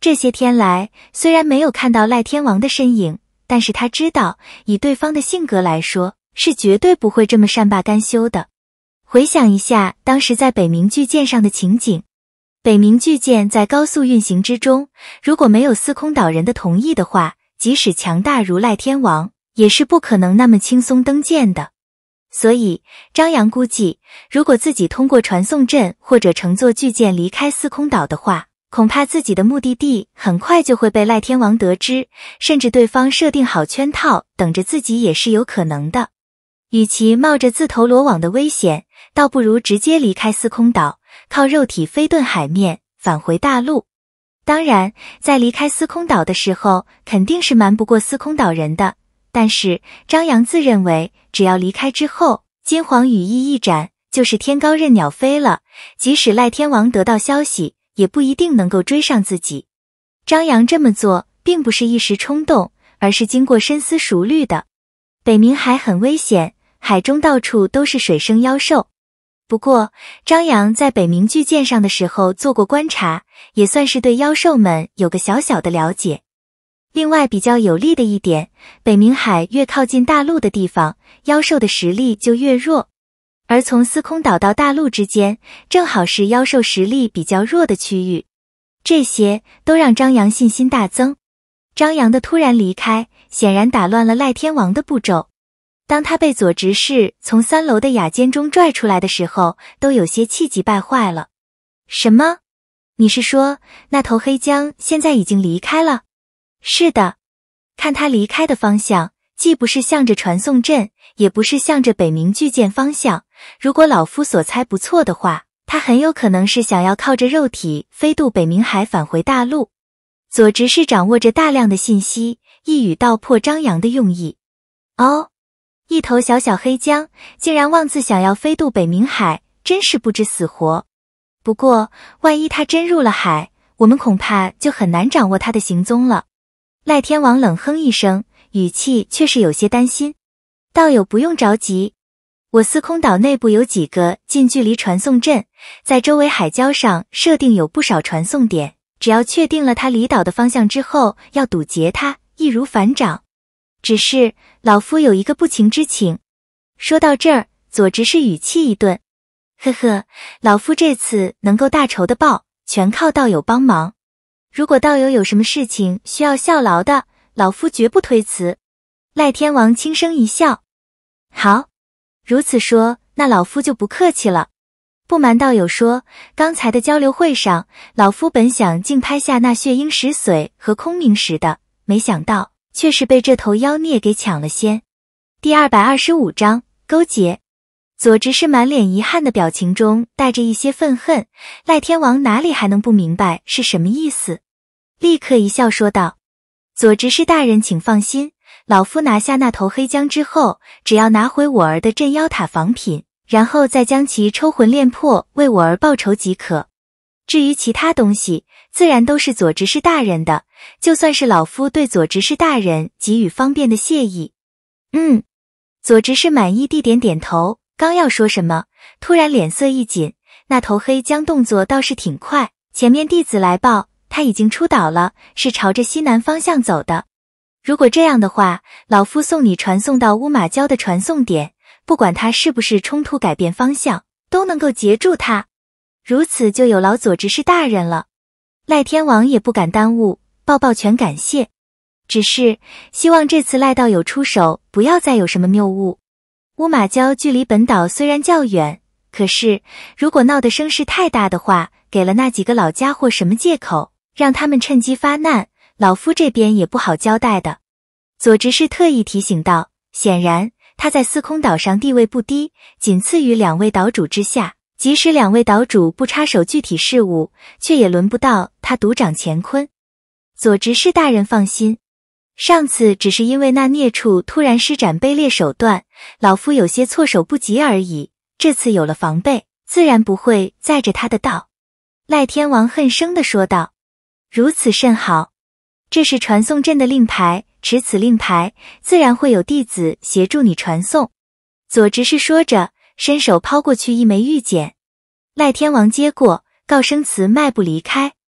这些天来，虽然没有看到赖天王的身影，但是他知道，以对方的性格来说，是绝对不会这么善罢甘休的。回想一下当时在北冥巨舰上的情景，北冥巨舰在高速运行之中，如果没有司空岛人的同意的话，即使强大如赖天王，也是不可能那么轻松登舰的。所以张扬估计，如果自己通过传送阵或者乘坐巨舰离开司空岛的话，恐怕自己的目的地很快就会被赖天王得知，甚至对方设定好圈套等着自己也是有可能的。与其冒着自投罗网的危险，倒不如直接离开司空岛，靠肉体飞遁海面，返回大陆。当然，在离开司空岛的时候，肯定是瞒不过司空岛人的，但是张扬自认为，只要离开之后，金黄羽翼一展，就是天高任鸟飞了，即使赖天王得到消息，也不一定能够追上自己。张扬这么做，并不是一时冲动，而是经过深思熟虑的。北冥海很危险，海中到处都是水生妖兽。不过，张扬在北冥巨舰上的时候做过观察，也算是对妖兽们有个小小的了解。另外比较有利的一点，北冥海越靠近大陆的地方，妖兽的实力就越弱。而从司空岛到大陆之间，正好是妖兽实力比较弱的区域。这些都让张扬信心大增。张扬的突然离开，显然打乱了赖天王的步骤。当他被左执事从三楼的雅间中拽出来的时候，都有些气急败坏了。什么？你是说，那头黑姜现在已经离开了？是的，看他离开的方向，既不是向着传送阵，也不是向着北冥巨舰方向。如果老夫所猜不错的话，他很有可能是想要靠着肉体飞渡北冥海返回大陆。左执事掌握着大量的信息，一语道破张扬的用意。哦，一头小小黑姜竟然妄自想要飞渡北冥海，真是不知死活。不过万一他真入了海，我们恐怕就很难掌握他的行踪了。赖天王冷哼一声，语气却是有些担心。道友不用着急，我司空岛内部有几个近距离传送阵，在周围海礁上设定有不少传送点，只要确定了他离岛的方向之后，要堵截他，易如反掌。只是老夫有一个不情之请。说到这儿，左执事语气一顿。呵呵，老夫这次能够大仇的报，全靠道友帮忙。如果道友有什么事情需要效劳的，老夫绝不推辞。赖天王轻声一笑。好，如此说，那老夫就不客气了。不瞒道友说，刚才的交流会上，老夫本想竞拍下那血鹰石髓和空明石的，没想到却是被这头妖孽给抢了先。第二百二十五章勾结。左执事满脸遗憾的表情中带着一些愤恨，赖天王哪里还能不明白是什么意思？立刻一笑说道：左执事大人请放心，老夫拿下那头黑姜之后，只要拿回我儿的镇妖塔仿品，然后再将其抽魂炼魄，为我儿报仇即可。至于其他东西，自然都是左执事大人的，就算是老夫对左执事大人给予方便的谢意。嗯，左执事满意地点点头，刚要说什么，突然脸色一紧，那头黑姜动作倒是挺快，前面弟子来报，他已经出岛了，是朝着西南方向走的。如果这样的话，老夫送你传送到乌马礁的传送点，不管他是不是冲突改变方向，都能够截住他。如此就有劳左执事大人了。赖天王也不敢耽误，抱抱拳感谢。只是希望这次赖道友出手，不要再有什么谬误。乌马礁距离本岛虽然较远，可是如果闹得声势太大的话，给了那几个老家伙什么借口，让他们趁机发难，老夫这边也不好交代的。左执事特意提醒道，显然他在司空岛上地位不低，仅次于两位岛主之下，即使两位岛主不插手具体事务，却也轮不到他独掌乾坤。左执事大人放心，上次只是因为那孽畜突然施展卑劣手段，老夫有些措手不及而已，这次有了防备，自然不会载着他的道。赖天王恨声地说道。如此甚好，这是传送阵的令牌，持此令牌，自然会有弟子协助你传送。左执事说着，伸手抛过去一枚玉简。赖天王接过，告生辞迈步离开。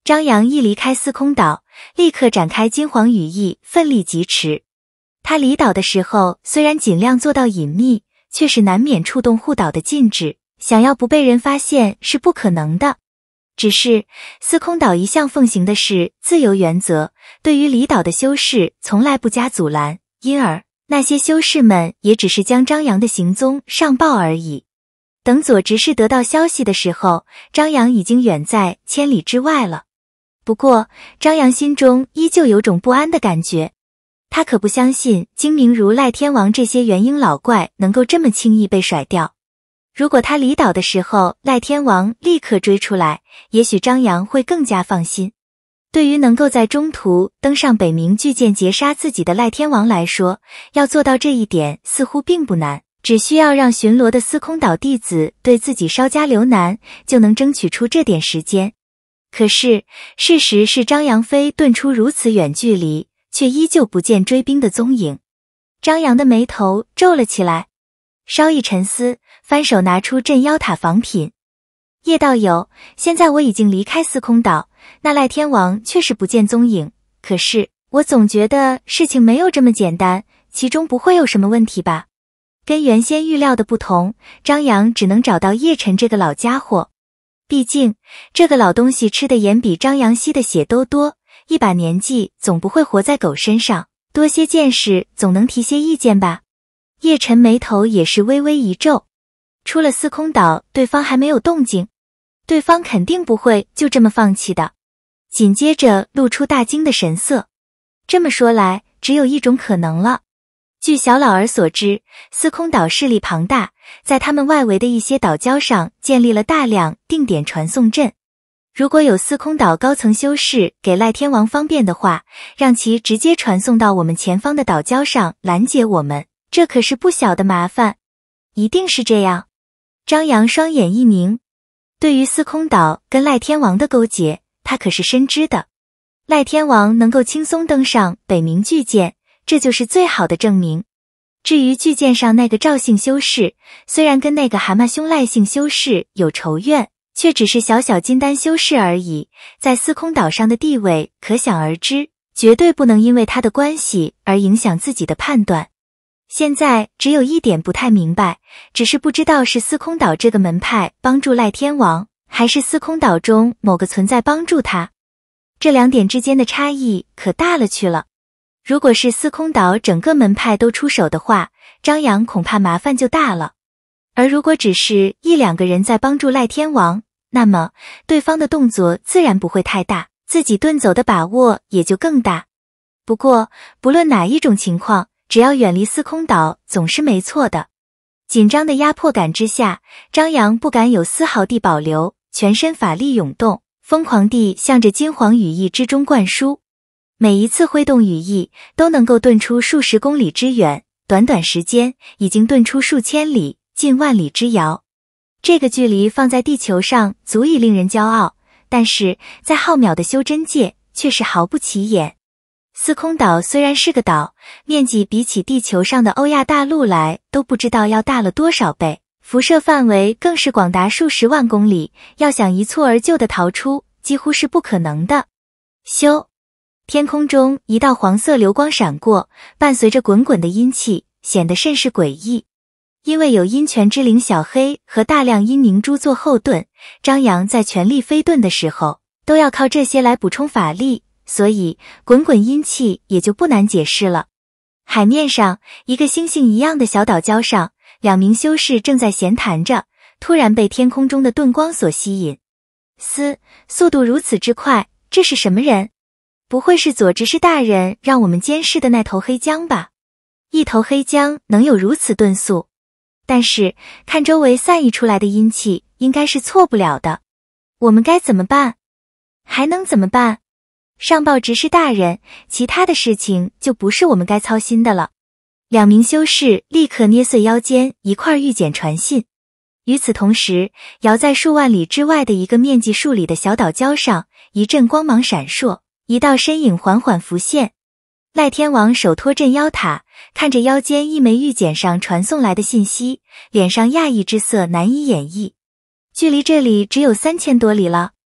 张扬一离开司空岛，立刻展开金黄羽翼，奋力疾驰。他离岛的时候，虽然尽量做到隐秘，却是难免触动护岛的禁制，想要不被人发现是不可能的。只是司空岛一向奉行的是自由原则，对于离岛的修士从来不加阻拦，因而那些修士们也只是将张扬的行踪上报而已。等左执事得到消息的时候，张扬已经远在千里之外了。不过张扬心中依旧有种不安的感觉，他可不相信精明如赖天王这些元婴老怪能够这么轻易被甩掉。如果他离岛的时候赖天王立刻追出来，也许张扬会更加放心。对于能够在中途登上北冥巨剑截杀自己的赖天王来说，要做到这一点似乎并不难，只需要让巡逻的司空岛弟子对自己稍加留难，就能争取出这点时间。可是事实是张扬飞遁出如此远距离，却依旧不见追兵的踪影。张扬的眉头皱了起来，稍一沉思，翻手拿出镇妖塔仿品。叶道友，现在我已经离开司空岛，那赖天王确实不见踪影，可是我总觉得事情没有这么简单，其中不会有什么问题吧？跟原先预料的不同，张扬只能找到叶晨这个老家伙。毕竟这个老东西吃的盐比张扬吸的血都多，一把年纪总不会活在狗身上，多些见识总能提些意见吧。叶晨眉头也是微微一皱，出了司空岛，对方还没有动静，对方肯定不会就这么放弃的。紧接着露出大惊的神色，这么说来，只有一种可能了。据小老儿所知，司空岛势力庞大，在他们外围的一些岛礁上建立了大量定点传送阵。如果有司空岛高层修士给赖天王方便的话，让其直接传送到我们前方的岛礁上拦截我们，这可是不小的麻烦。一定是这样。张扬双眼一凝，对于司空岛跟赖天王的勾结，他可是深知的。赖天王能够轻松登上北冥巨剑，这就是最好的证明。至于巨剑上那个赵姓修士，虽然跟那个蛤蟆兄赖姓修士有仇怨，却只是小小金丹修士而已，在司空岛上的地位可想而知，绝对不能因为他的关系而影响自己的判断。现在只有一点不太明白，只是不知道是司空岛这个门派帮助赖天王，还是司空岛中某个存在帮助他。这两点之间的差异可大了去了。如果是司空岛整个门派都出手的话，张扬恐怕麻烦就大了。而如果只是一两个人在帮助赖天王，那么对方的动作自然不会太大，自己遁走的把握也就更大。不过不论哪一种情况，只要远离司空岛总是没错的。紧张的压迫感之下，张扬不敢有丝毫地保留，全身法力涌动，疯狂地向着金黄羽翼之中灌输。每一次挥动羽翼都能够遁出数十公里之远，短短时间已经遁出数千里，近万里之遥。这个距离放在地球上足以令人骄傲，但是在浩渺的修真界却是毫不起眼。司空岛虽然是个岛，面积比起地球上的欧亚大陆来都不知道要大了多少倍，辐射范围更是广达数十万公里，要想一蹴而就的逃出，几乎是不可能的。咻！天空中一道黄色流光闪过，伴随着滚滚的阴气，显得甚是诡异。因为有阴泉之灵小黑和大量阴凝珠做后盾，张扬在全力飞遁的时候，都要靠这些来补充法力，所以滚滚阴气也就不难解释了。海面上，一个星星一样的小岛礁上，两名修士正在闲谈着，突然被天空中的遁光所吸引。嘶，速度如此之快，这是什么人？不会是左执事大人让我们监视的那头黑江吧？一头黑江能有如此遁速？但是看周围散溢出来的阴气，应该是错不了的。我们该怎么办？还能怎么办？上报执事大人，其他的事情就不是我们该操心的了。两名修士立刻捏碎腰间一块玉简传信。与此同时，遥在数万里之外的一个面积数里的小岛礁上，一阵光芒闪烁，一道身影缓缓浮现。赖天王手托镇妖塔，看着腰间一枚玉简上传送来的信息，脸上讶异之色难以掩抑。距离这里只有三千多里了。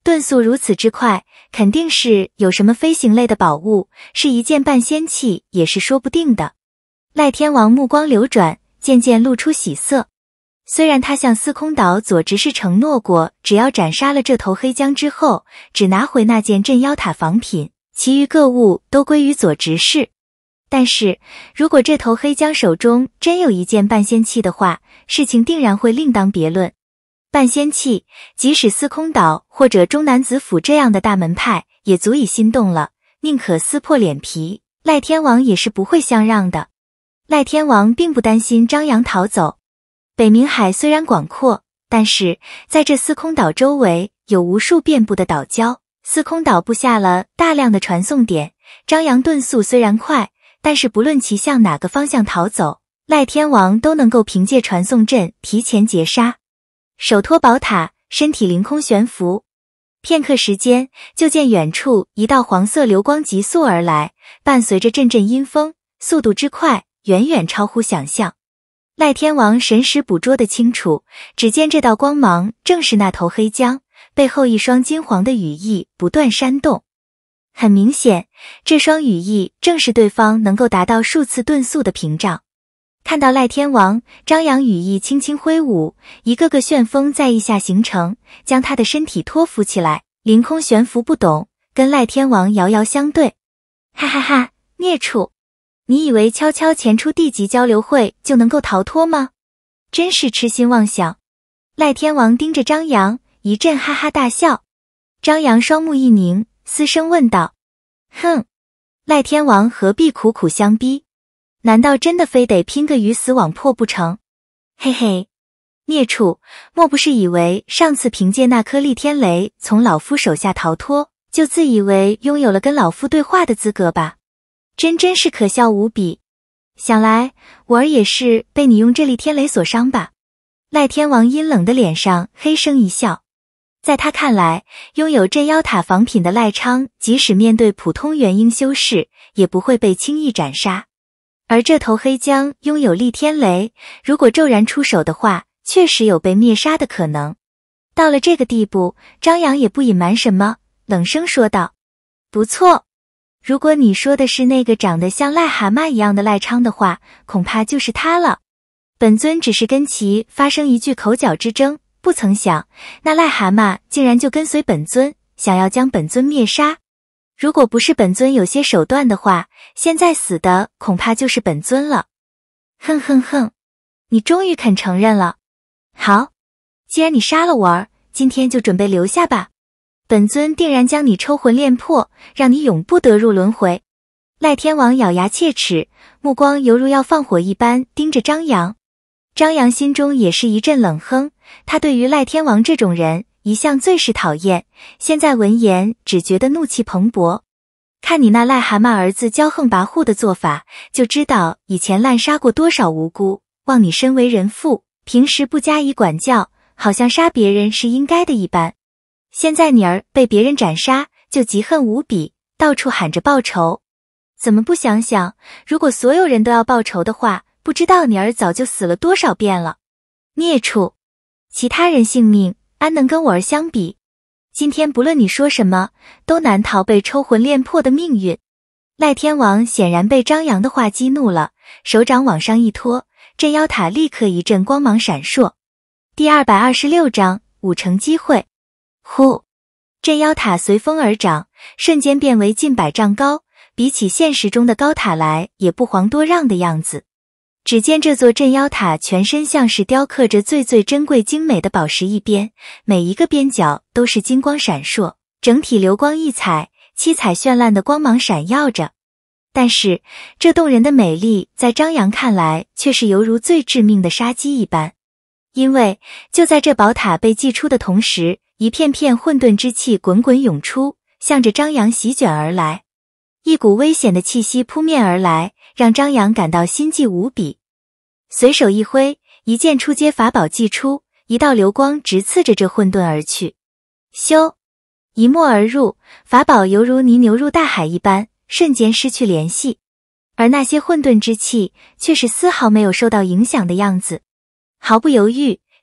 遁速如此之快，肯定是有什么飞行类的宝物，是一件半仙器也是说不定的。赖天王目光流转，渐渐露出喜色。虽然他向司空岛左执事承诺过，只要斩杀了这头黑姜之后，只拿回那件镇妖塔仿品，其余各物都归于左执事。但是如果这头黑姜手中真有一件半仙器的话，事情定然会另当别论。半仙器，即使司空岛或者中南子府这样的大门派也足以心动了，宁可撕破脸皮，赖天王也是不会相让的。赖天王并不担心张扬逃走。北冥海虽然广阔，但是在这司空岛周围有无数遍布的岛礁，司空岛布下了大量的传送点。张扬遁速虽然快，但是不论其向哪个方向逃走，赖天王都能够凭借传送阵提前截杀。手托宝塔，身体凌空悬浮，片刻时间，就见远处一道黄色流光急速而来，伴随着阵阵阴风，速度之快远远超乎想象。赖天王神识捕捉得清楚，只见这道光芒正是那头黑姜，背后一双金黄的羽翼不断扇动。很明显，这双羽翼正是对方能够达到数次遁速的屏障。看到赖天王，张扬羽翼轻轻挥舞，一个个旋风在翼下形成，将他的身体托浮起来，凌空悬浮不动，跟赖天王遥遥相对。哈哈哈，孽畜！你以为悄悄潜出地级交流会就能够逃脱吗？真是痴心妄想。赖天王盯着张扬，一阵哈哈大笑。张扬双目一凝，嘶声问道：哼，赖天王何必苦苦相逼？难道真的非得拼个鱼死网破不成？嘿嘿，孽畜，莫不是以为上次凭借那颗厉天雷从老夫手下逃脱，就自以为拥有了跟老夫对话的资格吧？真真是可笑无比。想来我儿也是被你用这厉天雷所伤吧？赖天王阴冷的脸上嘿声一笑。在他看来，拥有镇妖塔仿品的赖昌，即使面对普通元婴修士，也不会被轻易斩杀。而这头黑姜拥有厉天雷，如果骤然出手的话，确实有被灭杀的可能。到了这个地步，张扬也不隐瞒什么，冷声说道：不错，如果你说的是那个长得像癞蛤蟆一样的赖昌的话，恐怕就是他了。本尊只是跟其发生一句口角之争，不曾想那癞蛤蟆竟然就跟随本尊，想要将本尊灭杀。如果不是本尊有些手段的话，现在死的恐怕就是本尊了。哼哼哼，你终于肯承认了。好，既然你杀了我儿，今天就准备留下吧。本尊定然将你抽魂炼魄，让你永不得入轮回。赖天王咬牙切齿，目光犹如要放火一般盯着张扬。张扬心中也是一阵冷哼，他对于赖天王这种人一向最是讨厌，现在闻言只觉得怒气蓬勃。看你那癞蛤蟆儿子骄横跋扈的做法，就知道以前滥杀过多少无辜。望你身为人父，平时不加以管教，好像杀别人是应该的一般。现在你儿被别人斩杀，就嫉恨无比，到处喊着报仇。怎么不想想，如果所有人都要报仇的话，不知道你儿早就死了多少遍了。孽畜，其他人性命安能跟我儿相比？今天不论你说什么，都难逃被抽魂炼魄的命运。赖天王显然被张扬的话激怒了，手掌往上一托，镇妖塔立刻一阵光芒闪烁。第二百二十六章五成机会。呼，镇妖塔随风而长，瞬间变为近百丈高，比起现实中的高塔来也不遑多让的样子。只见这座镇妖塔全身像是雕刻着最最珍贵精美的宝石一边，每一个边角都是金光闪烁，整体流光溢彩，七彩绚烂的光芒闪耀着。但是这动人的美丽在张扬看来却是犹如最致命的杀机一般，因为就在这宝塔被祭出的同时，一片片混沌之气滚滚涌出，向着张扬席卷而来。一股危险的气息扑面而来，让张扬感到心悸无比。随手一挥，一件出阶法宝祭出，一道流光直刺着这混沌而去。咻，一没而入，法宝犹如泥牛入大海一般，瞬间失去联系。而那些混沌之气却是丝毫没有受到影响的样子。毫不犹豫，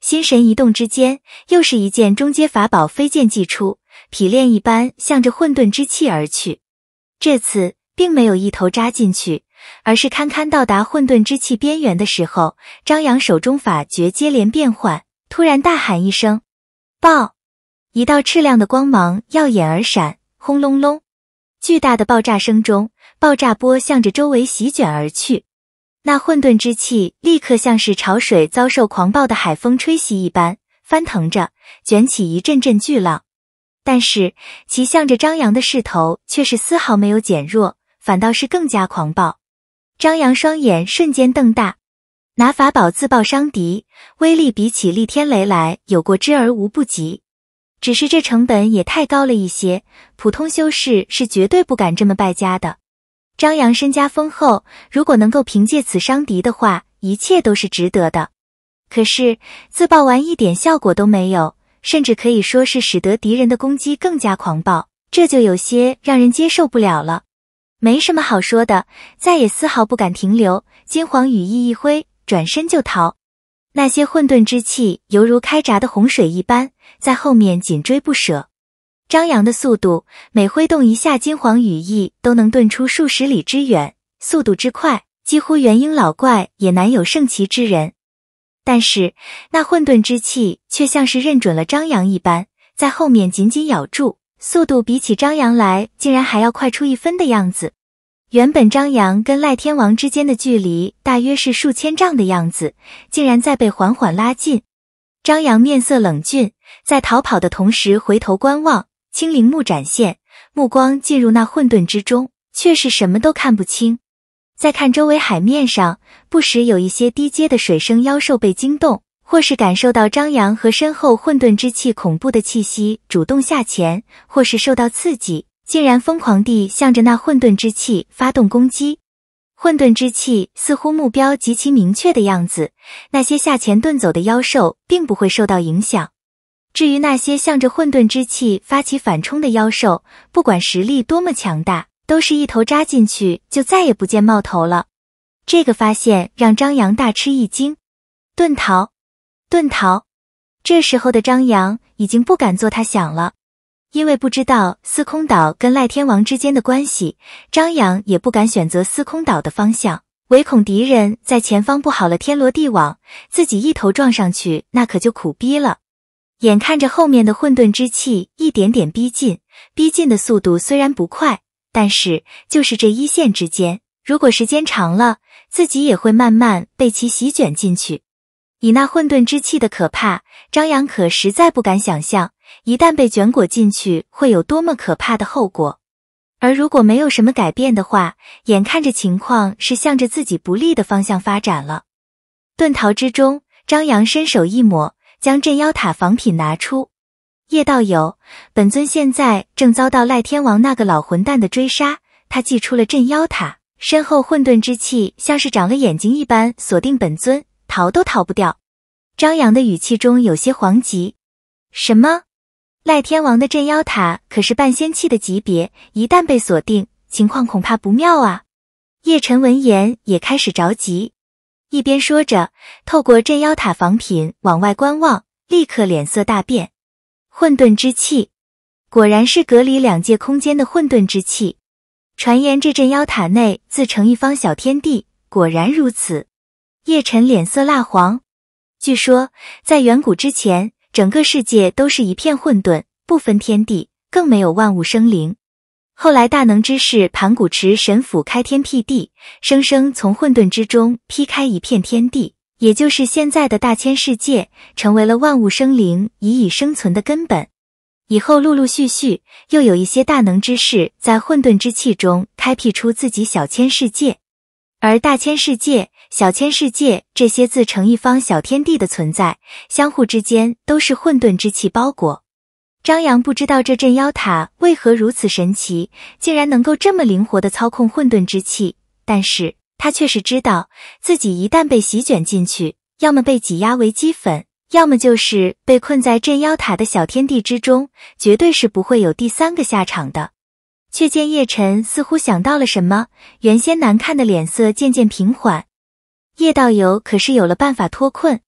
心神一动之间，又是一件中阶法宝飞剑祭出，劈炼一般向着混沌之气而去。这次并没有一头扎进去，而是堪堪到达混沌之气边缘的时候，张扬手中法诀接连变换，突然大喊一声：“爆！”一道赤亮的光芒耀眼而闪，轰隆隆，巨大的爆炸声中，爆炸波向着周围席卷而去。那混沌之气立刻像是潮水遭受狂暴的海风吹袭一般，翻腾着，卷起一阵阵巨浪。但是其向着张扬的势头却是丝毫没有减弱，反倒是更加狂暴。张扬双眼瞬间瞪大，拿法宝自爆伤敌，威力比起厉天雷来有过之而无不及。只是这成本也太高了一些，普通修士是绝对不敢这么败家的。张扬身家丰厚，如果能够凭借此伤敌的话，一切都是值得的。可是自爆完一点效果都没有，甚至可以说是使得敌人的攻击更加狂暴，这就有些让人接受不了了。没什么好说的，再也丝毫不敢停留，金黄羽翼一挥，转身就逃。那些混沌之气犹如开闸的洪水一般，在后面紧追不舍。张扬的速度，每挥动一下金黄羽翼都能遁出数十里之远，速度之快，几乎元婴老怪也难有胜其之人。但是那混沌之气却像是认准了张扬一般，在后面紧紧咬住，速度比起张扬来竟然还要快出一分的样子。原本张扬跟赖天王之间的距离大约是数千丈的样子，竟然在被缓缓拉近。张扬面色冷峻，在逃跑的同时回头观望，青灵目展现，目光进入那混沌之中，却是什么都看不清。再看周围海面上，不时有一些低阶的水生妖兽被惊动，或是感受到张扬和身后混沌之气恐怖的气息，主动下潜，或是受到刺激，竟然疯狂地向着那混沌之气发动攻击。混沌之气似乎目标极其明确的样子，那些下潜遁走的妖兽并不会受到影响。至于那些向着混沌之气发起反冲的妖兽，不管实力多么强大，都是一头扎进去就再也不见冒头了。这个发现让张扬大吃一惊。遁逃，遁逃！这时候的张扬已经不敢做他想了。因为不知道司空岛跟赖天王之间的关系，张扬也不敢选择司空岛的方向，唯恐敌人在前方布好了天罗地网，自己一头撞上去，那可就苦逼了。眼看着后面的混沌之气一点点逼近，逼近的速度虽然不快，但是就是这一线之间，如果时间长了，自己也会慢慢被其席卷进去。以那混沌之气的可怕，张扬可实在不敢想象，一旦被卷裹进去会有多么可怕的后果。而如果没有什么改变的话，眼看着情况是向着自己不利的方向发展了。遁逃之中，张扬伸手一抹，将镇妖塔仿品拿出。叶道友，本尊现在正遭到赖天王那个老混蛋的追杀，他祭出了镇妖塔，身后混沌之气像是长了眼睛一般锁定本尊，逃都逃不掉。张扬的语气中有些惶急。什么？赖天王的镇妖塔可是半仙器的级别，一旦被锁定，情况恐怕不妙啊。叶晨闻言也开始着急，一边说着，透过镇妖塔仿品往外观望，立刻脸色大变。混沌之气，果然是隔离两界空间的混沌之气。传言这镇妖塔内自成一方小天地，果然如此。叶晨脸色蜡黄。据说在远古之前，整个世界都是一片混沌，不分天地，更没有万物生灵。后来大能之士盘古池神斧开天辟地，生生从混沌之中劈开一片天地，也就是现在的大千世界，成为了万物生灵以以生存的根本。以后陆陆续续又有一些大能之士在混沌之气中开辟出自己小千世界，而大千世界、小千世界这些自成一方小天地的存在，相互之间都是混沌之气包裹。张扬不知道这镇妖塔为何如此神奇，竟然能够这么灵活地操控混沌之气，但是他却是知道，自己一旦被席卷进去，要么被挤压为齑粉，要么就是被困在镇妖塔的小天地之中，绝对是不会有第三个下场的。却见叶晨似乎想到了什么，原先难看的脸色渐渐平缓。叶道友可是有了办法脱困。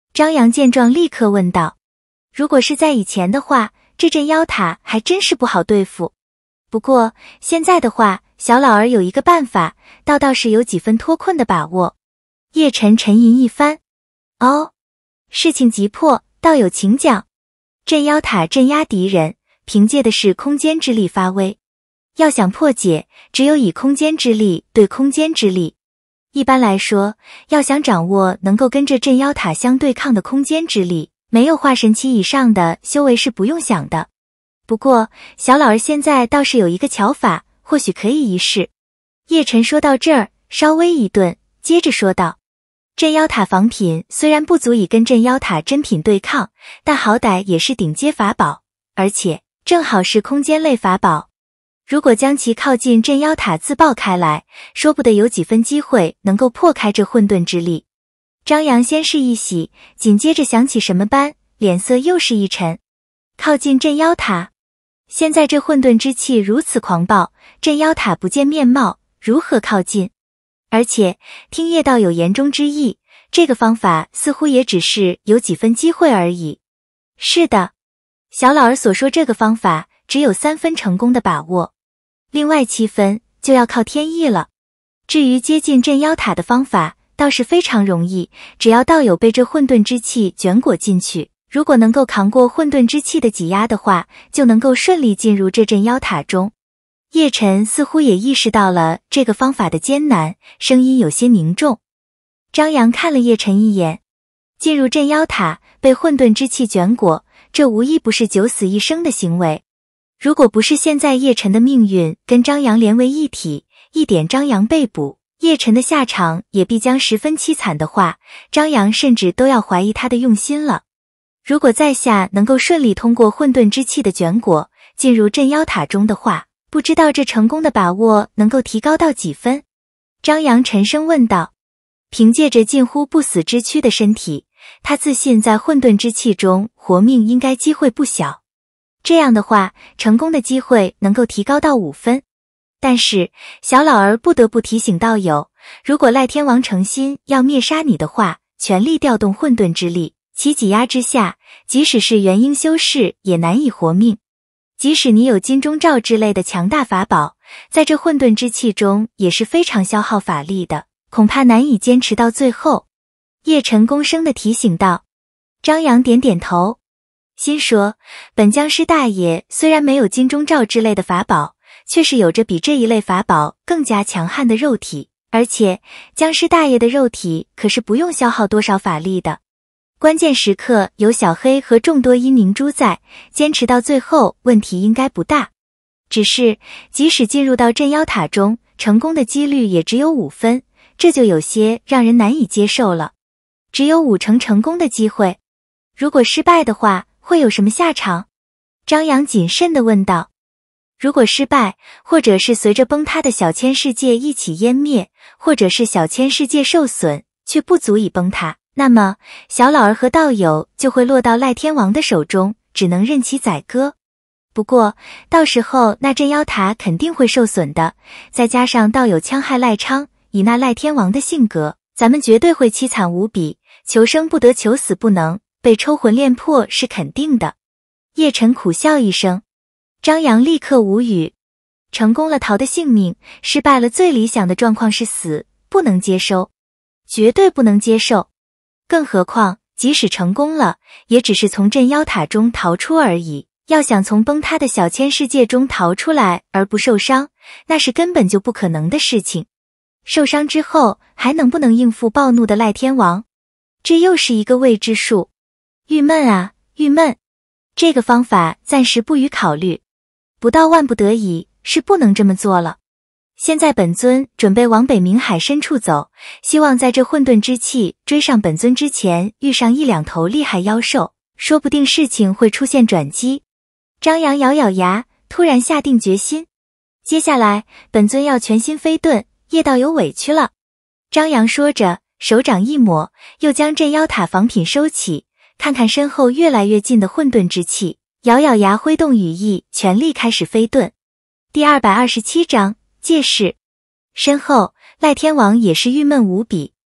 张扬见状立刻问道：如果是在以前的话，这镇妖塔还真是不好对付。不过现在的话，小老儿有一个办法，倒倒是有几分脱困的把握。叶晨沉吟一番：哦，事情急迫，倒有请讲。镇妖塔镇压敌人，凭借的是空间之力发威。要想破解，只有以空间之力对空间之力。一般来说，要想掌握能够跟这镇妖塔相对抗的空间之力，没有化神期以上的修为是不用想的。不过小老儿现在倒是有一个巧法，或许可以一试。叶晨说到这儿，稍微一顿，接着说道：镇妖塔仿品虽然不足以跟镇妖塔真品对抗，但好歹也是顶阶法宝，而且正好是空间类法宝。如果将其靠近镇妖塔自爆开来，说不得有几分机会能够破开这混沌之力。张扬先是一喜，紧接着想起什么般，脸色又是一沉。靠近镇妖塔？现在这混沌之气如此狂暴，镇妖塔不见面貌，如何靠近？而且听叶道有言中之意，这个方法似乎也只是有几分机会而已。是的，小老儿所说这个方法只有三分成功的把握，另外七分就要靠天意了。至于接近镇妖塔的方法，倒是非常容易，只要道友被这混沌之气卷裹进去，如果能够扛过混沌之气的挤压的话，就能够顺利进入这镇妖塔中。叶晨似乎也意识到了这个方法的艰难，声音有些凝重。张扬看了叶晨一眼，进入镇妖塔，被混沌之气卷裹，这无疑不是九死一生的行为。如果不是现在叶晨的命运跟张扬连为一体，一点张扬被捕，叶晨的下场也必将十分凄惨的话，张扬甚至都要怀疑他的用心了。如果在下能够顺利通过混沌之气的卷裹，进入镇妖塔中的话，不知道这成功的把握能够提高到几分？张扬沉声问道。凭借着近乎不死之躯的身体，他自信在混沌之气中活命应该机会不小。这样的话，成功的机会能够提高到五分。但是小老儿不得不提醒道友，如果赖天王诚心要灭杀你的话，全力调动混沌之力，其挤压之下，即使是元婴修士也难以活命。即使你有金钟罩之类的强大法宝，在这混沌之气中也是非常消耗法力的，恐怕难以坚持到最后。叶晨躬声地提醒道。张扬点点头，心说本僵尸大爷虽然没有金钟罩之类的法宝，却是有着比这一类法宝更加强悍的肉体，而且僵尸大爷的肉体可是不用消耗多少法力的。关键时刻有小黑和众多阴灵珠在，坚持到最后问题应该不大。只是即使进入到镇妖塔中，成功的几率也只有五分，这就有些让人难以接受了。只有五成成功的机会，如果失败的话，会有什么下场？张扬谨慎地问道。如果失败，或者是随着崩塌的小千世界一起湮灭，或者是小千世界受损，却不足以崩塌，那么小老儿和道友就会落到赖天王的手中，只能任其宰割。不过到时候那镇妖塔肯定会受损的，再加上道友戕害赖昌，以那赖天王的性格，咱们绝对会凄惨无比，求生不得求死不能，被抽魂炼魄是肯定的。叶晨苦笑一声。张扬立刻无语，成功了逃的性命，失败了最理想的状况是死，不能接收，绝对不能接受。更何况即使成功了，也只是从镇妖塔中逃出而已，要想从崩塌的小千世界中逃出来而不受伤，那是根本就不可能的事情。受伤之后还能不能应付暴怒的赖天王，这又是一个未知数。郁闷啊郁闷，这个方法暂时不予考虑，不到万不得已是不能这么做了。现在本尊准备往北冥海深处走，希望在这混沌之气追上本尊之前遇上一两头厉害妖兽，说不定事情会出现转机。张扬咬咬牙，突然下定决心，接下来本尊要全心飞遁，叶道友委屈了。张扬说着，手掌一抹，又将镇妖塔仿品收起，看看身后越来越近的混沌之气，咬咬牙挥动羽翼，全力开始飞遁。第二百二十七章借势。身后赖天王也是郁闷无比，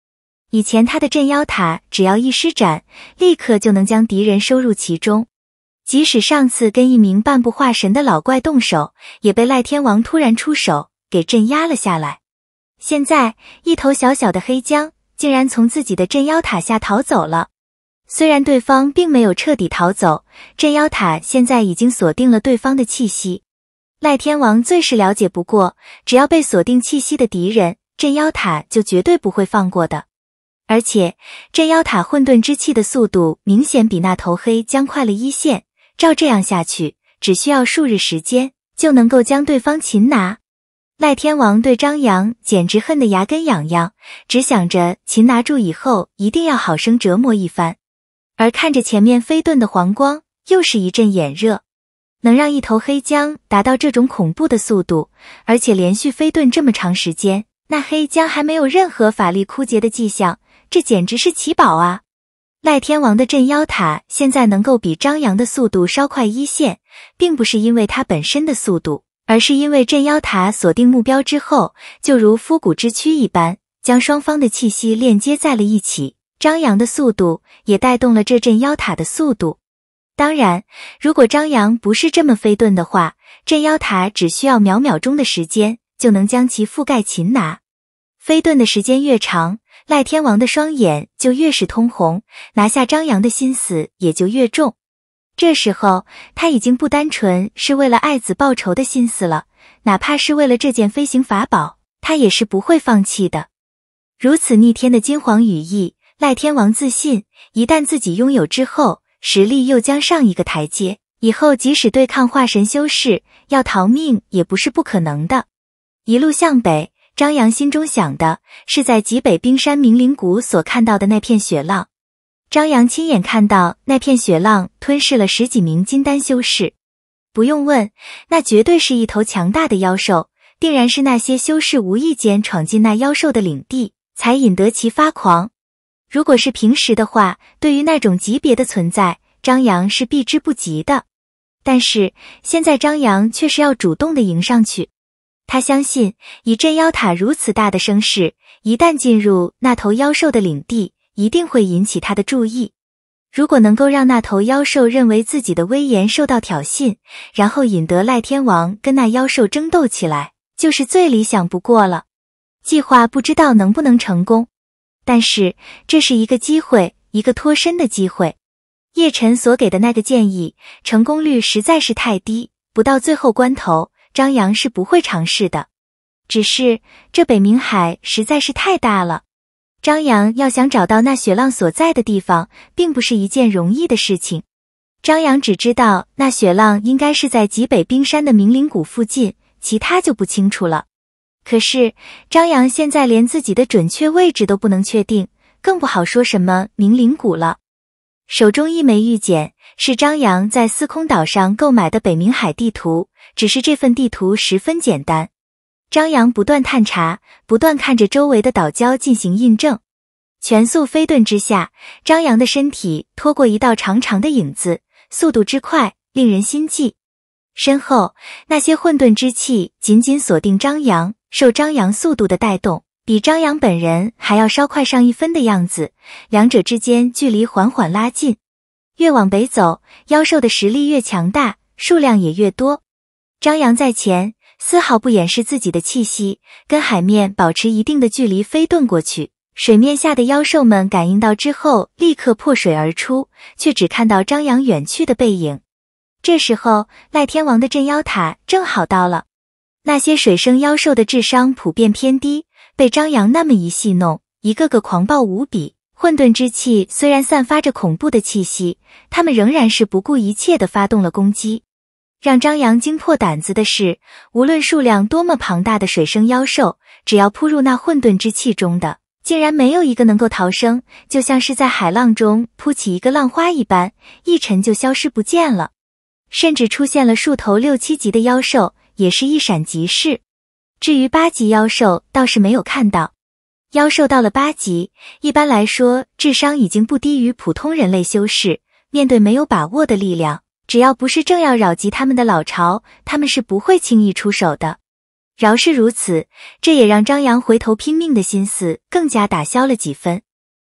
以前他的镇妖塔只要一施展，立刻就能将敌人收入其中。即使上次跟一名半步化神的老怪动手，也被赖天王突然出手给镇压了下来。现在一头小小的黑姜竟然从自己的镇妖塔下逃走了。虽然对方并没有彻底逃走，镇妖塔现在已经锁定了对方的气息。赖天王最是了解不过，只要被锁定气息的敌人，镇妖塔就绝对不会放过的。而且镇妖塔混沌之气的速度明显比那头黑姜快了一线，照这样下去，只需要数日时间就能够将对方擒拿。赖天王对张扬简直恨得牙根痒痒，只想着擒拿住以后一定要好生折磨一番。而看着前面飞遁的黄光，又是一阵眼热。能让一头黑姜达到这种恐怖的速度，而且连续飞遁这么长时间，那黑姜还没有任何法力枯竭的迹象，这简直是奇宝啊！赖天王的镇妖塔现在能够比张扬的速度稍快一线，并不是因为他本身的速度，而是因为镇妖塔锁定目标之后，就如肤骨之躯一般，将双方的气息链接在了一起。张扬的速度也带动了这镇妖塔的速度。当然，如果张扬不是这么飞遁的话，镇妖塔只需要秒秒钟的时间就能将其覆盖擒拿。飞遁的时间越长，赖天王的双眼就越是通红，拿下张扬的心思也就越重。这时候他已经不单纯是为了爱子报仇的心思了，哪怕是为了这件飞行法宝，他也是不会放弃的。如此逆天的金黄羽翼，赖天王自信，一旦自己拥有之后，实力又将上一个台阶，以后即使对抗化神修士，要逃命也不是不可能的。一路向北，张扬心中想的是在极北冰山明灵谷所看到的那片雪浪。张扬亲眼看到那片雪浪吞噬了十几名金丹修士，不用问，那绝对是一头强大的妖兽，定然是那些修士无意间闯进那妖兽的领地，才引得其发狂。如果是平时的话，对于那种级别的存在，张扬是避之不及的。但是现在张扬却是要主动的迎上去。他相信，以镇妖塔如此大的声势，一旦进入那头妖兽的领地，一定会引起他的注意。如果能够让那头妖兽认为自己的威严受到挑衅，然后引得赖天王跟那妖兽争斗起来，就是最理想不过了。计划不知道能不能成功，但是这是一个机会，一个脱身的机会。叶晨所给的那个建议，成功率实在是太低，不到最后关头，张扬是不会尝试的。只是这北冥海实在是太大了，张扬要想找到那雪浪所在的地方，并不是一件容易的事情。张扬只知道那雪浪应该是在极北冰山的明灵谷附近，其他就不清楚了。可是张扬现在连自己的准确位置都不能确定，更不好说什么明灵谷了。手中一枚玉简，是张扬在司空岛上购买的北冥海地图，只是这份地图十分简单。张扬不断探查，不断看着周围的岛礁进行印证。全速飞遁之下，张扬的身体拖过一道长长的影子，速度之快，令人心悸。身后那些混沌之气紧紧锁定张扬，受张扬速度的带动，比张扬本人还要稍快上一分的样子，两者之间距离缓缓拉近。越往北走，妖兽的实力越强大，数量也越多。张扬在前，丝毫不掩饰自己的气息，跟海面保持一定的距离飞遁过去。水面下的妖兽们感应到之后，立刻破水而出，却只看到张扬远去的背影。这时候，赖天王的镇妖塔正好到了。那些水生妖兽的智商普遍偏低，被张扬那么一戏弄，一个个狂暴无比。混沌之气虽然散发着恐怖的气息，他们仍然是不顾一切地发动了攻击。让张扬惊破胆子的是，无论数量多么庞大的水生妖兽，只要扑入那混沌之气中的，竟然没有一个能够逃生，就像是在海浪中扑起一个浪花一般，一沉就消失不见了。甚至出现了数头六七级的妖兽，也是一闪即逝。至于八级妖兽倒是没有看到。妖兽到了八级，一般来说智商已经不低于普通人类修士，面对没有把握的力量，只要不是正要扰及他们的老巢，他们是不会轻易出手的。饶是如此，这也让张扬回头拼命的心思更加打消了几分。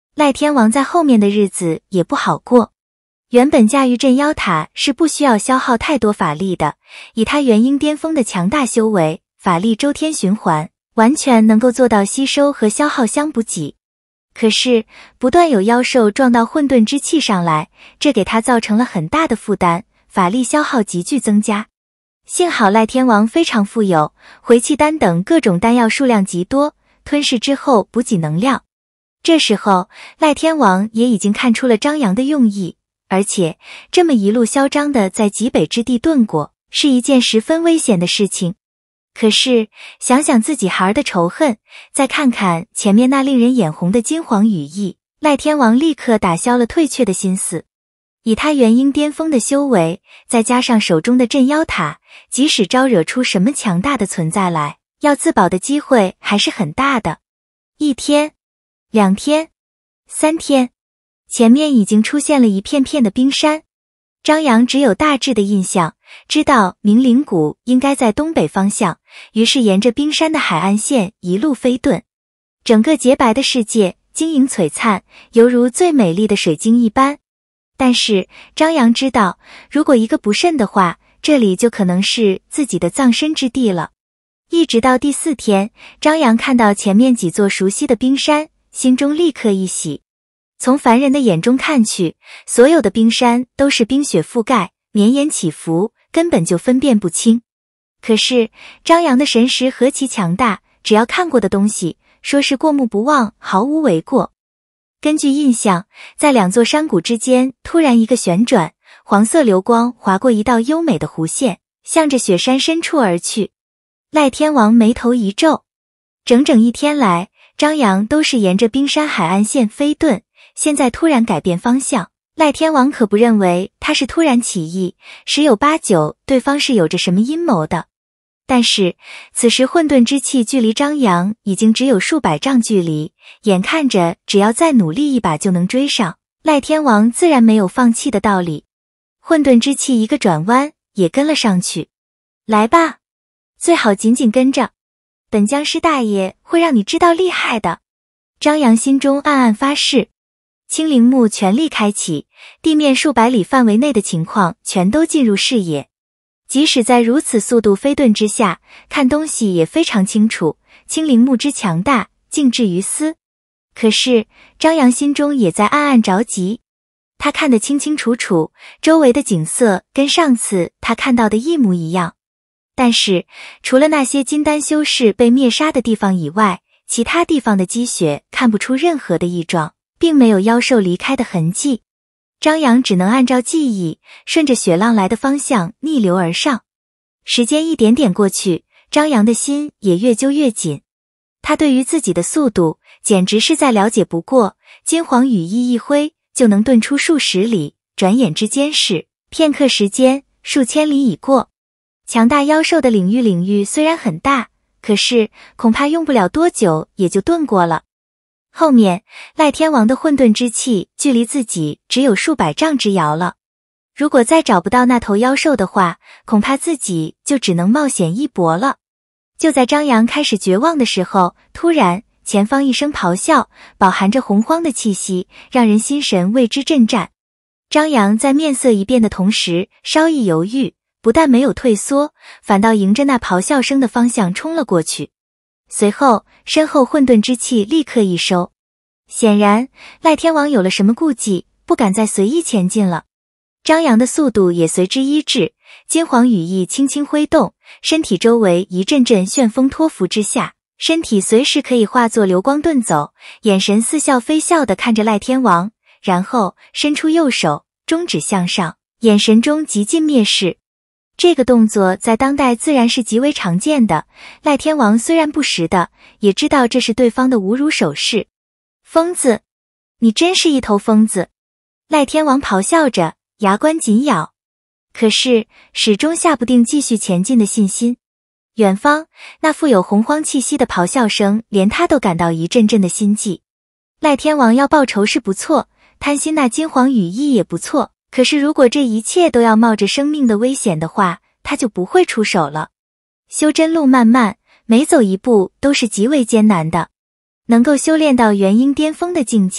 赖天王在后面的日子也不好过。原本驾驭镇妖塔是不需要消耗太多法力的，以他元婴巅峰的强大修为，法力周天循环，完全能够做到吸收和消耗相补给。可是不断有妖兽撞到混沌之气上来，这给他造成了很大的负担，法力消耗急剧增加。幸好赖天王非常富有，回气丹等各种丹药数量极多，吞噬之后补给能量。这时候赖天王也已经看出了张扬的用意，而且这么一路嚣张的在极北之地遁过，是一件十分危险的事情。可是想想自己孩儿的仇恨，再看看前面那令人眼红的金黄羽翼，赖天王立刻打消了退却的心思。以他元婴巅峰的修为，再加上手中的镇妖塔，即使招惹出什么强大的存在来，要自保的机会还是很大的。一天，两天，三天，前面已经出现了一片片的冰山。张扬只有大致的印象，知道明灵谷应该在东北方向，于是沿着冰山的海岸线一路飞遁。整个洁白的世界晶莹璀璨，犹如最美丽的水晶一般。但是张扬知道，如果一个不慎的话，这里就可能是自己的葬身之地了。一直到第四天，张扬看到前面几座熟悉的冰山，心中立刻一喜。从凡人的眼中看去，所有的冰山都是冰雪覆盖，绵延起伏，根本就分辨不清。可是张扬的神识何其强大，只要看过的东西，说是过目不忘，毫无为过。根据印象，在两座山谷之间突然一个旋转，黄色流光划过一道优美的弧线，向着雪山深处而去。赖天王眉头一皱，整整一天来，张扬都是沿着冰山海岸线飞遁，现在突然改变方向，赖天王可不认为他是突然起意，十有八九对方是有着什么阴谋的。但是此时混沌之气距离张扬已经只有数百丈距离，眼看着只要再努力一把就能追上，赖天王自然没有放弃的道理。混沌之气一个转弯，也跟了上去。来吧，最好紧紧跟着，本僵尸大爷会让你知道厉害的。张扬心中暗暗发誓。清灵目全力开启，地面数百里范围内的情况全都进入视野。即使在如此速度飞遁之下，看东西也非常清楚，清灵目之强大，竟至于斯。可是张扬心中也在暗暗着急，他看得清清楚楚，周围的景色跟上次他看到的一模一样。但是除了那些金丹修士被灭杀的地方以外，其他地方的积雪看不出任何的异状，并没有妖兽离开的痕迹。张扬只能按照记忆，顺着雪浪来的方向逆流而上。时间一点点过去，张扬的心也越揪越紧。他对于自己的速度简直是再了解不过，金黄羽翼一挥就能遁出数十里，转眼之间是片刻时间，数千里已过。强大妖兽的领域领域虽然很大，可是恐怕用不了多久也就遁过了。后面赖天王的混沌之气距离自己只有数百丈之遥了，如果再找不到那头妖兽的话，恐怕自己就只能冒险一搏了。就在张扬开始绝望的时候，突然前方一声咆哮，饱含着洪荒的气息，让人心神为之震颤。张扬在面色一变的同时，稍一犹豫，不但没有退缩，反倒迎着那咆哮声的方向冲了过去。随后身后混沌之气立刻一收，显然赖天王有了什么顾忌，不敢再随意前进了。张扬的速度也随之一致，金黄羽翼轻轻挥动，身体周围一阵阵旋风托拂之下，身体随时可以化作流光遁走，眼神似笑非笑地看着赖天王，然后伸出右手，中指向上，眼神中极尽蔑视。这个动作在当代自然是极为常见的，赖天王虽然不识的，也知道这是对方的侮辱手势。疯子，你真是一头疯子！赖天王咆哮着，牙关紧咬，可是始终下不定继续前进的信心。远方那富有洪荒气息的咆哮声，连他都感到一阵阵的心悸。赖天王要报仇是不错，贪心那金黄羽翼也不错，可是如果这一切都要冒着生命的危险的话，他就不会出手了。修真路漫漫，每走一步都是极为艰难的。能够修炼到元婴巅峰的境界，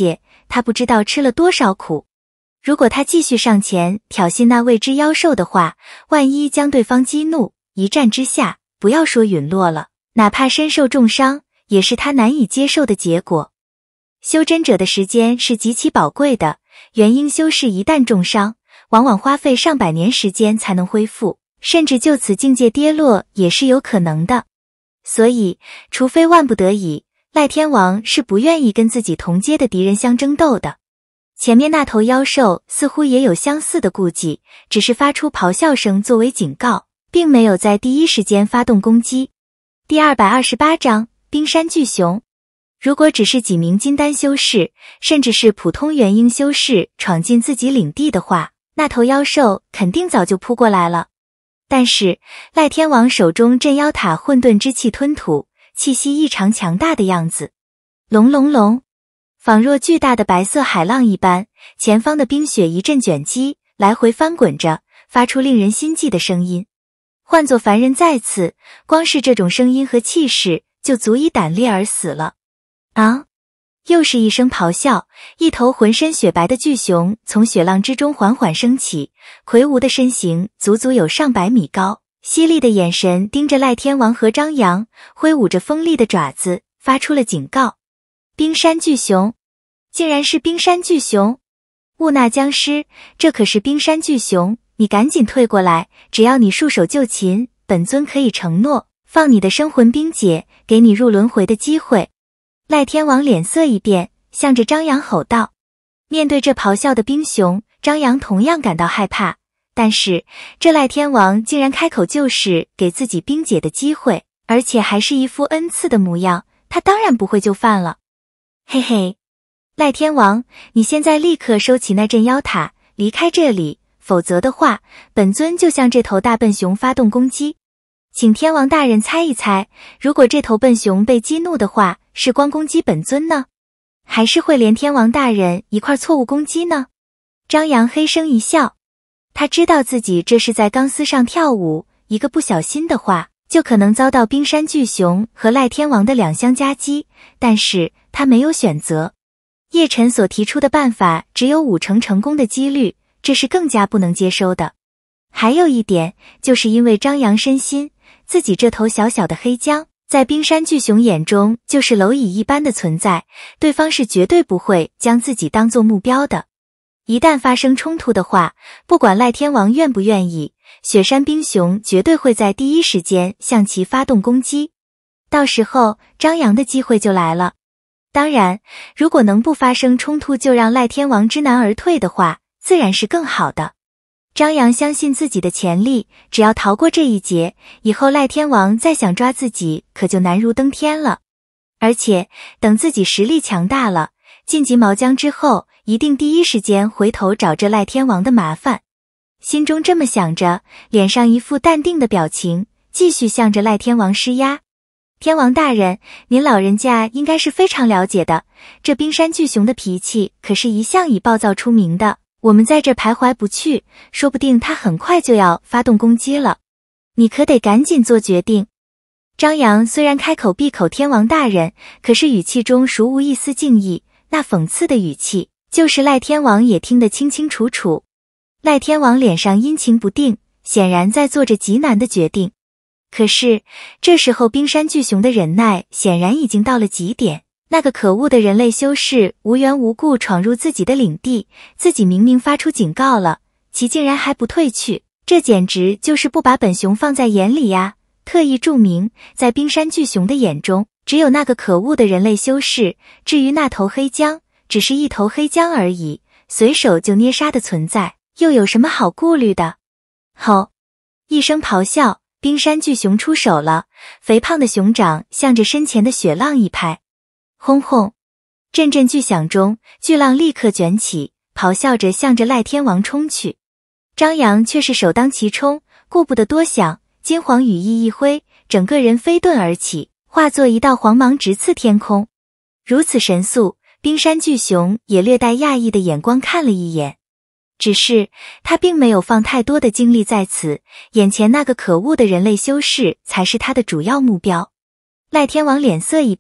他不知道吃了多少苦。如果他继续上前挑衅那未知妖兽的话，万一将对方激怒，一战之下，不要说陨落了，哪怕身受重伤，也是他难以接受的结果。修真者的时间是极其宝贵的，元婴修士一旦重伤，往往花费上百年时间才能恢复，甚至就此境界跌落也是有可能的。所以，除非万不得已，赖天王是不愿意跟自己同阶的敌人相争斗的。前面那头妖兽似乎也有相似的顾忌，只是发出咆哮声作为警告，并没有在第一时间发动攻击。第二百二十八章冰山巨熊。如果只是几名金丹修士，甚至是普通元婴修士闯进自己领地的话，那头妖兽肯定早就扑过来了。但是赖天王手中镇妖塔混沌之气吞吐，气息异常强大的样子。隆隆隆，仿若巨大的白色海浪一般，前方的冰雪一阵卷击，来回翻滚着，发出令人心悸的声音。换作凡人再次，光是这种声音和气势就足以胆裂而死了。啊！又是一声咆哮，一头浑身雪白的巨熊从雪浪之中缓缓升起，魁梧的身形足足有上百米高，犀利的眼神盯着赖天王和张扬，挥舞着锋利的爪子，发出了警告。冰山巨熊，竟然是冰山巨熊！雾那僵尸，这可是冰山巨熊，你赶紧退过来，只要你束手就擒，本尊可以承诺，放你的生魂冰解，给你入轮回的机会。赖天王脸色一变，向着张扬吼道。面对这咆哮的冰熊，张扬同样感到害怕，但是这赖天王竟然开口就是给自己冰解的机会，而且还是一副恩赐的模样，他当然不会就范了。嘿嘿，赖天王，你现在立刻收起那镇妖塔，离开这里，否则的话，本尊就向这头大笨熊发动攻击。请天王大人猜一猜，如果这头笨熊被激怒的话，是光攻击本尊呢，还是会连天王大人一块错误攻击呢？张扬嘿声一笑，他知道自己这是在钢丝上跳舞，一个不小心的话，就可能遭到冰山巨熊和赖天王的两相夹击，但是他没有选择。叶晨所提出的办法只有五成成功的几率，这是更加不能接收的。还有一点，就是因为张扬深心，自己这头小小的黑姜在冰山巨熊眼中就是蝼蚁一般的存在，对方是绝对不会将自己当作目标的。一旦发生冲突的话，不管赖天王愿不愿意，雪山冰熊绝对会在第一时间向其发动攻击。到时候张扬的机会就来了。当然，如果能不发生冲突就让赖天王知难而退的话，自然是更好的。张扬相信自己的潜力，只要逃过这一劫，以后赖天王再想抓自己可就难如登天了。而且等自己实力强大了，晋级毛江之后，一定第一时间回头找这赖天王的麻烦。心中这么想着，脸上一副淡定的表情，继续向着赖天王施压。天王大人，您老人家应该是非常了解的，这冰山巨熊的脾气可是一向以暴躁出名的，我们在这徘徊不去，说不定他很快就要发动攻击了，你可得赶紧做决定。张扬虽然开口闭口天王大人，可是语气中孰无一丝敬意，那讽刺的语气，就是赖天王也听得清清楚楚。赖天王脸上阴晴不定，显然在做着极难的决定。可是这时候冰山巨熊的忍耐显然已经到了极点，那个可恶的人类修士无缘无故闯入自己的领地，自己明明发出警告了，其竟然还不退去，这简直就是不把本熊放在眼里呀！特意注明，在冰山巨熊的眼中，只有那个可恶的人类修士，至于那头黑姜，只是一头黑姜而已，随手就捏杀的存在，又有什么好顾虑的？吼！一声咆哮，冰山巨熊出手了，肥胖的熊掌向着身前的雪浪一拍，轰轰！阵阵巨响中，巨浪立刻卷起，咆哮着向着赖天王冲去。张扬却是首当其冲，顾不得多想，金黄羽翼一挥，整个人飞遁而起，化作一道黄芒直刺天空。如此神速，冰山巨熊也略带讶异的眼光看了一眼，只是他并没有放太多的精力在此，眼前那个可恶的人类修士才是他的主要目标。赖天王脸色一变，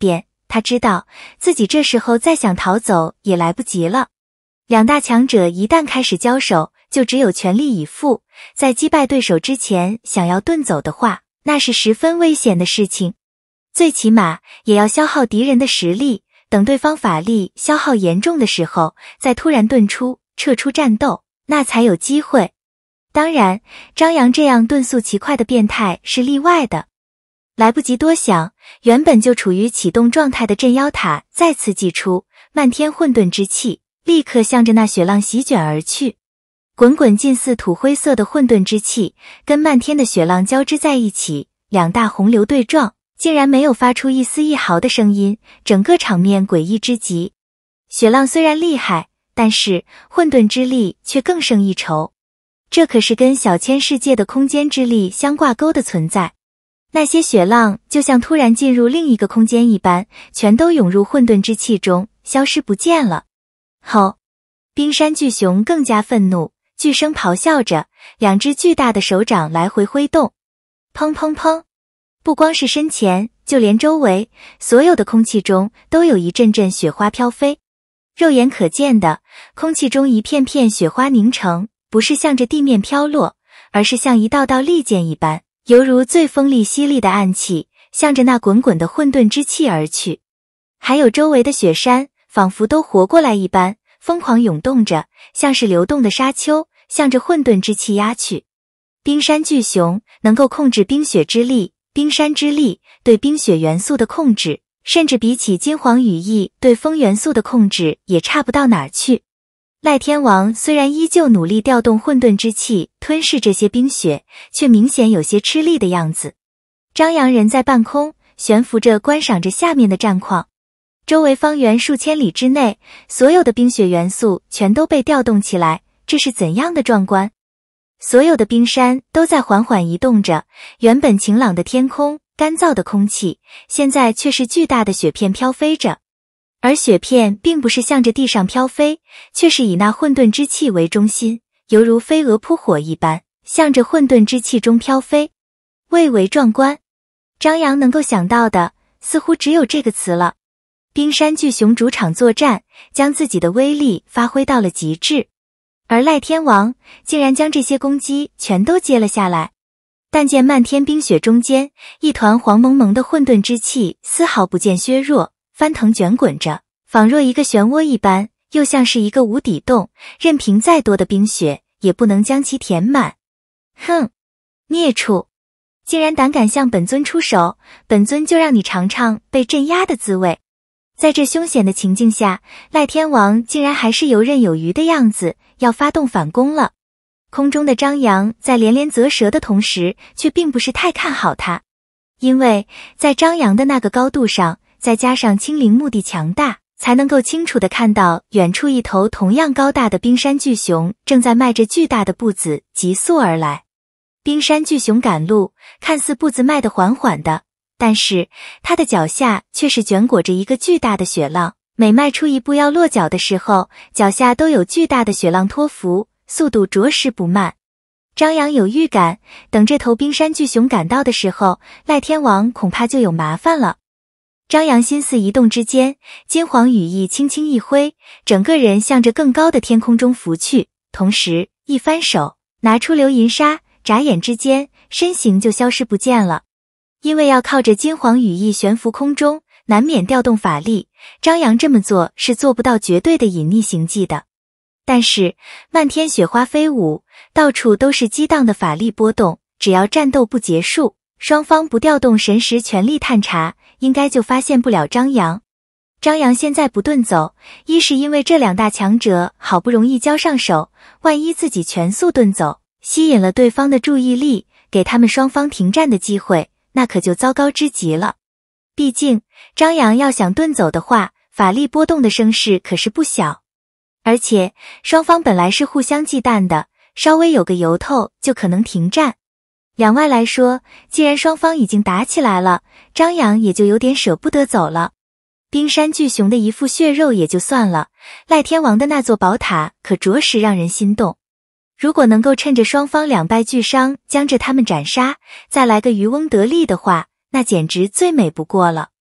他知道自己这时候再想逃走也来不及了。两大强者一旦开始交手，就只有全力以赴，在击败对手之前想要遁走的话，那是十分危险的事情。最起码也要消耗敌人的实力，等对方法力消耗严重的时候，再突然遁出，撤出战斗，那才有机会。当然，张扬这样遁速奇快的变态是例外的。来不及多想，原本就处于启动状态的镇妖塔再次祭出漫天混沌之气，立刻向着那雪浪席卷而去。滚滚近似土灰色的混沌之气跟漫天的雪浪交织在一起，两大洪流对撞，竟然没有发出一丝一毫的声音，整个场面诡异之极。雪浪虽然厉害，但是混沌之力却更胜一筹，这可是跟小千世界的空间之力相挂钩的存在。那些雪浪就像突然进入另一个空间一般，全都涌入混沌之气中，消失不见了。吼！冰山巨熊更加愤怒，巨声咆哮着，两只巨大的手掌来回挥动。砰砰砰！不光是身前，就连周围所有的空气中都有一阵阵雪花飘飞。肉眼可见的，空气中一片片雪花凝成，不是向着地面飘落，而是像一道道利剑一般，犹如最锋利犀利的暗器，向着那滚滚的混沌之气而去。还有周围的雪山，仿佛都活过来一般，疯狂涌动着，像是流动的沙丘，向着混沌之气压去。冰山巨熊能够控制冰雪之力，冰山之力对冰雪元素的控制，甚至比起金黄羽翼对风元素的控制也差不到哪儿去。赖天王虽然依旧努力调动混沌之气吞噬这些冰雪，却明显有些吃力的样子。张扬人在半空悬浮着观赏着下面的战况，周围方圆数千里之内，所有的冰雪元素全都被调动起来，这是怎样的壮观！所有的冰山都在缓缓移动着，原本晴朗的天空，干燥的空气，现在却是巨大的雪片飘飞着。而雪片并不是向着地上飘飞，却是以那混沌之气为中心，犹如飞蛾扑火一般，向着混沌之气中飘飞，蔚为壮观。张扬能够想到的，似乎只有这个词了。冰山巨熊主场作战，将自己的威力发挥到了极致，而赖天王竟然将这些攻击全都接了下来。但见漫天冰雪中间，一团黄蒙蒙的混沌之气丝毫不见削弱，翻腾卷滚着，仿若一个漩涡一般，又像是一个无底洞，任凭再多的冰雪也不能将其填满。哼，孽畜，竟然胆敢向本尊出手，本尊就让你尝尝被镇压的滋味。在这凶险的情境下，赖天王竟然还是游刃有余的样子，要发动反攻了。空中的张扬在连连啧舌的同时，却并不是太看好他，因为在张扬的那个高度上，再加上清灵目的强大，才能够清楚地看到远处一头同样高大的冰山巨熊正在迈着巨大的步子急速而来。冰山巨熊赶路，看似步子迈得缓缓的，但是它的脚下却是卷裹着一个巨大的雪浪，每迈出一步要落脚的时候，脚下都有巨大的雪浪托浮，速度着实不慢。张扬有预感，等这头冰山巨熊赶到的时候，赖天王恐怕就有麻烦了。张扬心思移动之间，金黄羽翼轻轻一挥，整个人向着更高的天空中浮去，同时一翻手，拿出流银沙，眨眼之间，身形就消失不见了。因为要靠着金黄羽翼悬浮空中，难免调动法力，张扬这么做是做不到绝对的隐匿行迹的。但是漫天雪花飞舞，到处都是激荡的法力波动，只要战斗不结束，双方不调动神识全力探查，应该就发现不了张扬。张扬现在不遁走，一是因为这两大强者好不容易交上手，万一自己全速遁走，吸引了对方的注意力，给他们双方停战的机会，那可就糟糕之极了。毕竟张扬要想遁走的话，法力波动的声势可是不小，而且双方本来是互相忌惮的，稍微有个由头就可能停战。两外来说，既然双方已经打起来了，张扬也就有点舍不得走了。冰山巨熊的一副血肉也就算了，赖天王的那座宝塔可着实让人心动。如果能够趁着双方两败俱伤，将着他们斩杀，再来个渔翁得利的话，那简直最美不过了。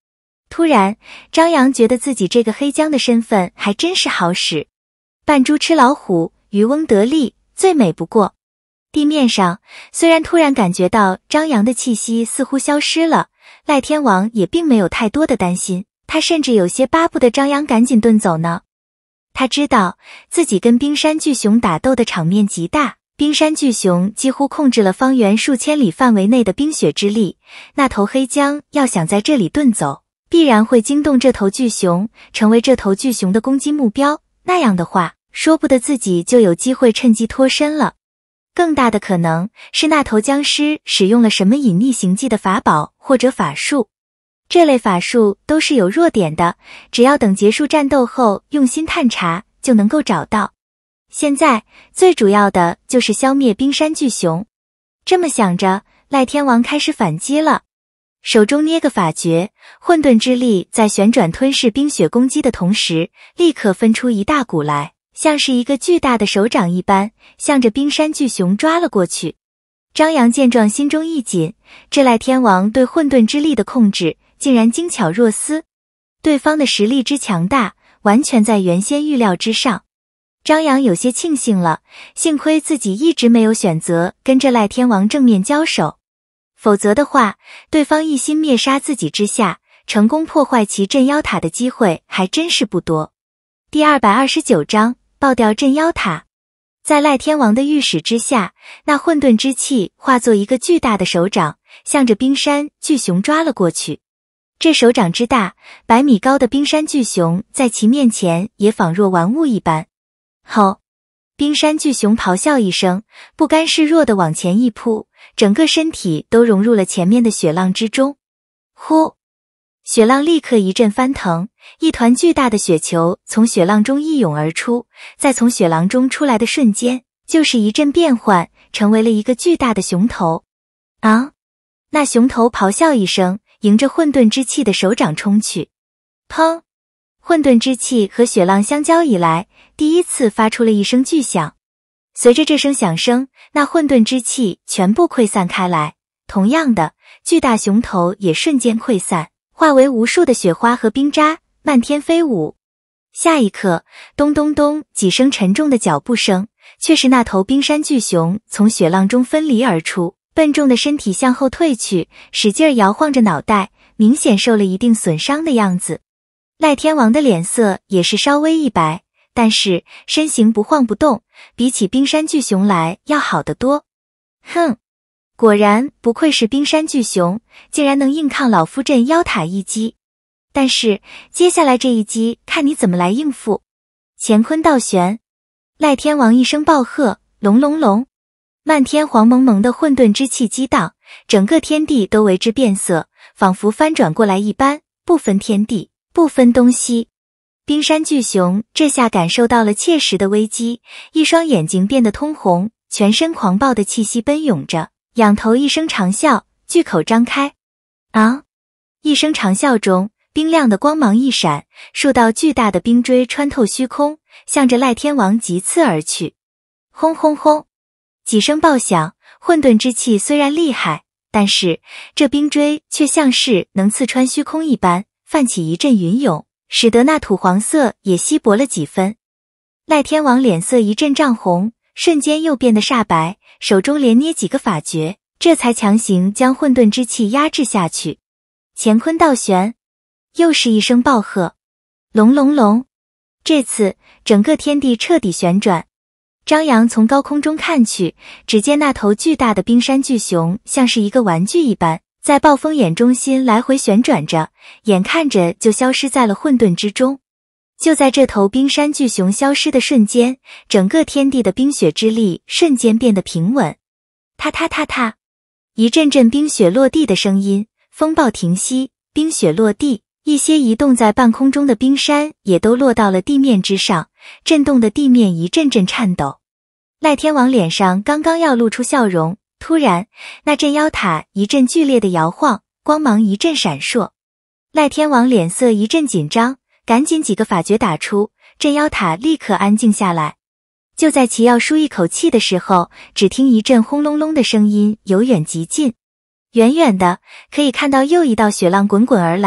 突然，张扬觉得自己这个黑姜的身份还真是好使，扮猪吃老虎，渔翁得利，最美不过。地面上，虽然突然感觉到张扬的气息似乎消失了，赖天王也并没有太多的担心，他甚至有些巴不得张扬赶紧遁走呢。他知道自己跟冰山巨熊打斗的场面极大，冰山巨熊几乎控制了方圆数千里范围内的冰雪之力，那头黑姜要想在这里遁走，必然会惊动这头巨熊，成为这头巨熊的攻击目标，那样的话，说不得自己就有机会趁机脱身了。更大的可能是那头僵尸使用了什么隐匿行迹的法宝或者法术，这类法术都是有弱点的，只要等结束战斗后用心探查就能够找到。现在最主要的就是消灭冰山巨熊。这么想着，赖天王开始反击了，手中捏个法诀，混沌之力在旋转吞噬冰雪攻击的同时，立刻分出一大股来，像是一个巨大的手掌一般，向着冰山巨熊抓了过去。张扬见状心中一紧，这赖天王对混沌之力的控制竟然精巧若丝，对方的实力之强大，完全在原先预料之上。张扬有些庆幸了，幸亏自己一直没有选择跟这赖天王正面交手，否则的话，对方一心灭杀自己之下，成功破坏其镇妖塔的机会还真是不多。第二百二十九章爆掉镇妖塔。在赖天王的御使之下，那混沌之气化作一个巨大的手掌，向着冰山巨熊抓了过去。这手掌之大，百米高的冰山巨熊在其面前也仿若玩物一般。吼！冰山巨熊咆哮一声，不甘示弱地往前一扑，整个身体都融入了前面的雪浪之中。呼！雪浪立刻一阵翻腾，一团巨大的雪球从雪浪中一涌而出，在从雪浪中出来的瞬间，就是一阵变换，成为了一个巨大的熊头。啊！那熊头咆哮一声，迎着混沌之气的手掌冲去。砰！混沌之气和雪浪相交以来，第一次发出了一声巨响。随着这声响声，那混沌之气全部溃散开来，同样的，巨大熊头也瞬间溃散，化为无数的雪花和冰渣，漫天飞舞。下一刻，咚咚咚几声沉重的脚步声，却是那头冰山巨熊从雪浪中分离而出，笨重的身体向后退去，使劲摇晃着脑袋，明显受了一定损伤的样子。赖天王的脸色也是稍微一白，但是身形不晃不动，比起冰山巨熊来要好得多。哼，果然不愧是冰山巨熊，竟然能硬抗老夫镇妖塔一击。但是接下来这一击，看你怎么来应付。乾坤倒悬，赖天王一声暴喝，隆隆隆，漫天黄蒙蒙的混沌之气激荡，整个天地都为之变色，仿佛翻转过来一般，不分天地，不分东西。冰山巨熊这下感受到了切实的危机，一双眼睛变得通红，全身狂暴的气息奔涌着，仰头一声长啸，巨口张开。啊！一声长啸中，冰亮的光芒一闪，数道巨大的冰锥穿透虚空，向着赖天王急刺而去。轰轰轰！几声爆响，混沌之气虽然厉害，但是这冰锥却像是能刺穿虚空一般，泛起一阵云涌，使得那土黄色也稀薄了几分。赖天王脸色一阵涨红，瞬间又变得煞白，手中连捏几个法诀，这才强行将混沌之气压制下去。乾坤倒悬，又是一声暴喝，隆隆隆！这次整个天地彻底旋转。张扬从高空中看去，只见那头巨大的冰山巨熊像是一个玩具一般，在暴风眼中心来回旋转着，眼看着就消失在了混沌之中。就在这头冰山巨熊消失的瞬间，整个天地的冰雪之力瞬间变得平稳。踏踏踏踏，一阵阵冰雪落地的声音，风暴停息，冰雪落地，一些移动在半空中的冰山也都落到了地面之上，震动的地面一阵阵颤抖。赖天王脸上刚刚要露出笑容，突然那镇妖塔一阵剧烈的摇晃，光芒一阵闪烁。赖天王脸色一阵紧张，赶紧几个法诀打出，镇妖塔立刻安静下来。就在其要舒一口气的时候，只听一阵轰隆隆的声音由远及近，远远的可以看到又一道雪浪滚滚而来，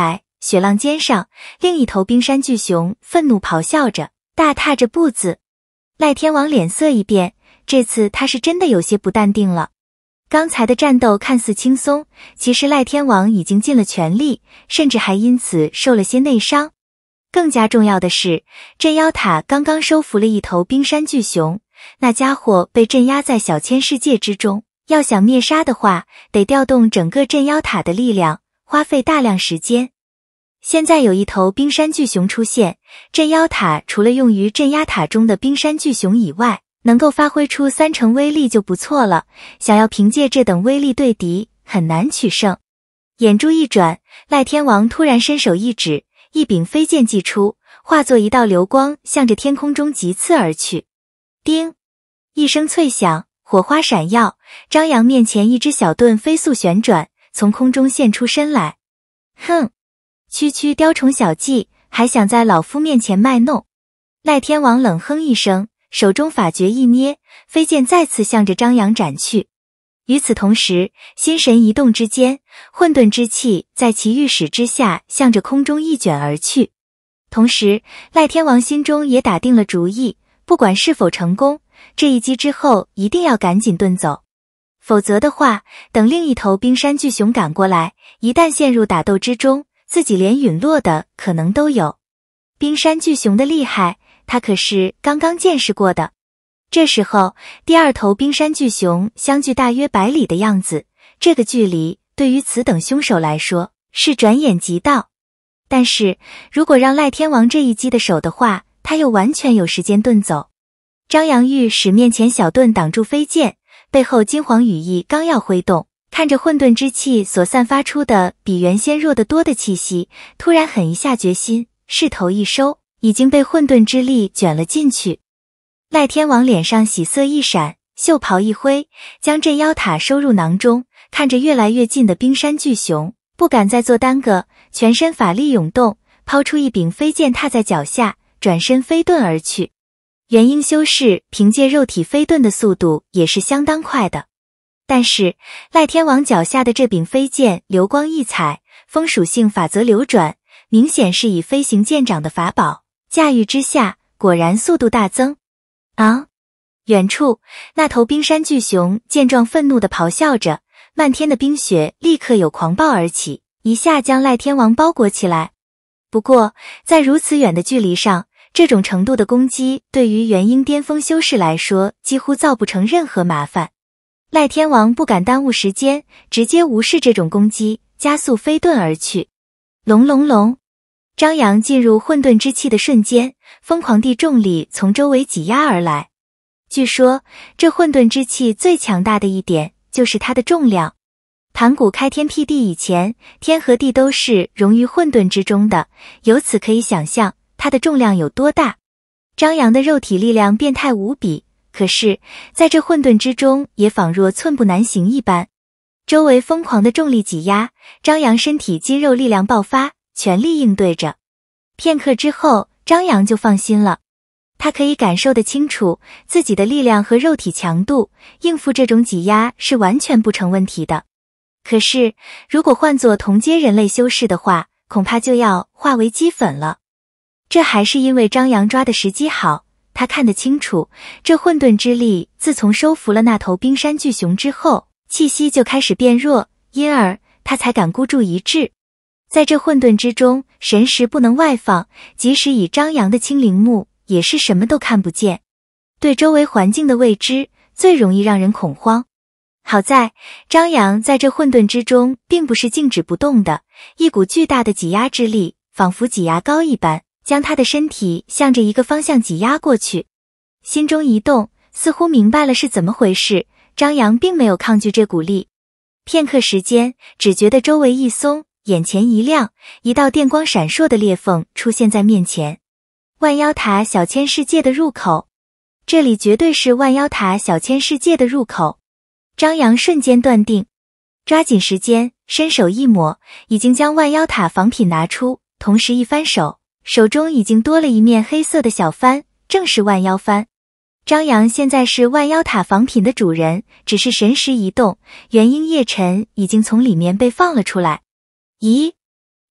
雪浪尖上，另一头冰山巨熊愤怒咆哮着，大踏着步子。赖天王脸色一变，这次他是真的有些不淡定了。刚才的战斗看似轻松，其实赖天王已经尽了全力，甚至还因此受了些内伤。更加重要的是，镇妖塔刚刚收服了一头冰山巨熊，那家伙被镇压在小千世界之中，要想灭杀的话，得调动整个镇妖塔的力量，花费大量时间。现在有一头冰山巨熊出现，镇妖塔除了用于镇压塔中的冰山巨熊以外，能够发挥出三成威力就不错了，想要凭借这等威力对敌，很难取胜。眼珠一转，赖天王突然伸手一指，一柄飞剑祭出，化作一道流光，向着天空中急刺而去。叮！一声脆响，火花闪耀，张扬面前一只小盾飞速旋转，从空中现出身来。哼！区区雕虫小技，还想在老夫面前卖弄？赖天王冷哼一声，手中法诀一捏，飞剑再次向着张扬斩去。与此同时，心神一动之间，混沌之气在其御使之下向着空中一卷而去。同时，赖天王心中也打定了主意，不管是否成功，这一击之后一定要赶紧遁走，否则的话，等另一头冰山巨熊赶过来，一旦陷入打斗之中，自己连陨落的可能都有。冰山巨熊的厉害，他可是刚刚见识过的。这时候，第二头冰山巨熊相距大约百里的样子，这个距离对于此等凶手来说是转眼即到。但是如果让赖天王这一击的手的话，他又完全有时间遁走。张扬玉使面前小盾挡住飞剑，背后金黄羽翼刚要挥动，看着混沌之气所散发出的比原先弱得多的气息，突然狠一下决心，势头一收，已经被混沌之力卷了进去。赖天王脸上喜色一闪，袖袍一挥，将镇妖塔收入囊中，看着越来越近的冰山巨熊，不敢再做耽搁，全身法力涌动，抛出一柄飞剑踏在脚下，转身飞遁而去。元婴修士凭借肉体飞遁的速度也是相当快的，但是赖天王脚下的这柄飞剑流光溢彩，风属性法则流转，明显是以飞行剑掌的法宝，驾驭之下果然速度大增。啊！远处那头冰山巨熊见状愤怒地咆哮着，漫天的冰雪立刻有狂暴而起，一下将赖天王包裹起来。不过在如此远的距离上，这种程度的攻击对于元婴巅峰修士来说几乎造不成任何麻烦。赖天王不敢耽误时间，直接无视这种攻击，加速飞遁而去。隆隆隆！张扬进入混沌之气的瞬间，疯狂地重力从周围挤压而来。据说这混沌之气最强大的一点就是它的重量。盘古开天辟地以前，天和地都是融于混沌之中的，由此可以想象它的重量有多大。张扬的肉体力量变态无比，可是在这混沌之中也仿若寸步难行一般。周围疯狂的重力挤压，张扬身体肌肉力量爆发，全力应对着。片刻之后，张扬就放心了。他可以感受得清楚自己的力量和肉体强度，应付这种挤压是完全不成问题的。可是如果换作同阶人类修士的话，恐怕就要化为齑粉了。这还是因为张扬抓的时机好，他看得清楚，这混沌之力自从收服了那头冰山巨熊之后，气息就开始变弱，因而他才敢孤注一掷。在这混沌之中，神识不能外放，即使以张扬的清灵目，也是什么都看不见。对周围环境的未知，最容易让人恐慌。好在张扬在这混沌之中并不是静止不动的，一股巨大的挤压之力，仿佛挤压膏一般，将他的身体向着一个方向挤压过去。心中一动，似乎明白了是怎么回事，张扬并没有抗拒这股力。片刻时间，只觉得周围一松，眼前一亮，一道电光闪烁的裂缝出现在面前。万妖塔小千世界的入口，这里绝对是万妖塔小千世界的入口。张扬瞬间断定，抓紧时间，伸手一抹，已经将万妖塔仿品拿出，同时一翻手，手中已经多了一面黑色的小幡，正是万妖幡。张扬现在是万妖塔仿品的主人，只是神识一动，元婴夜尘已经从里面被放了出来。咦，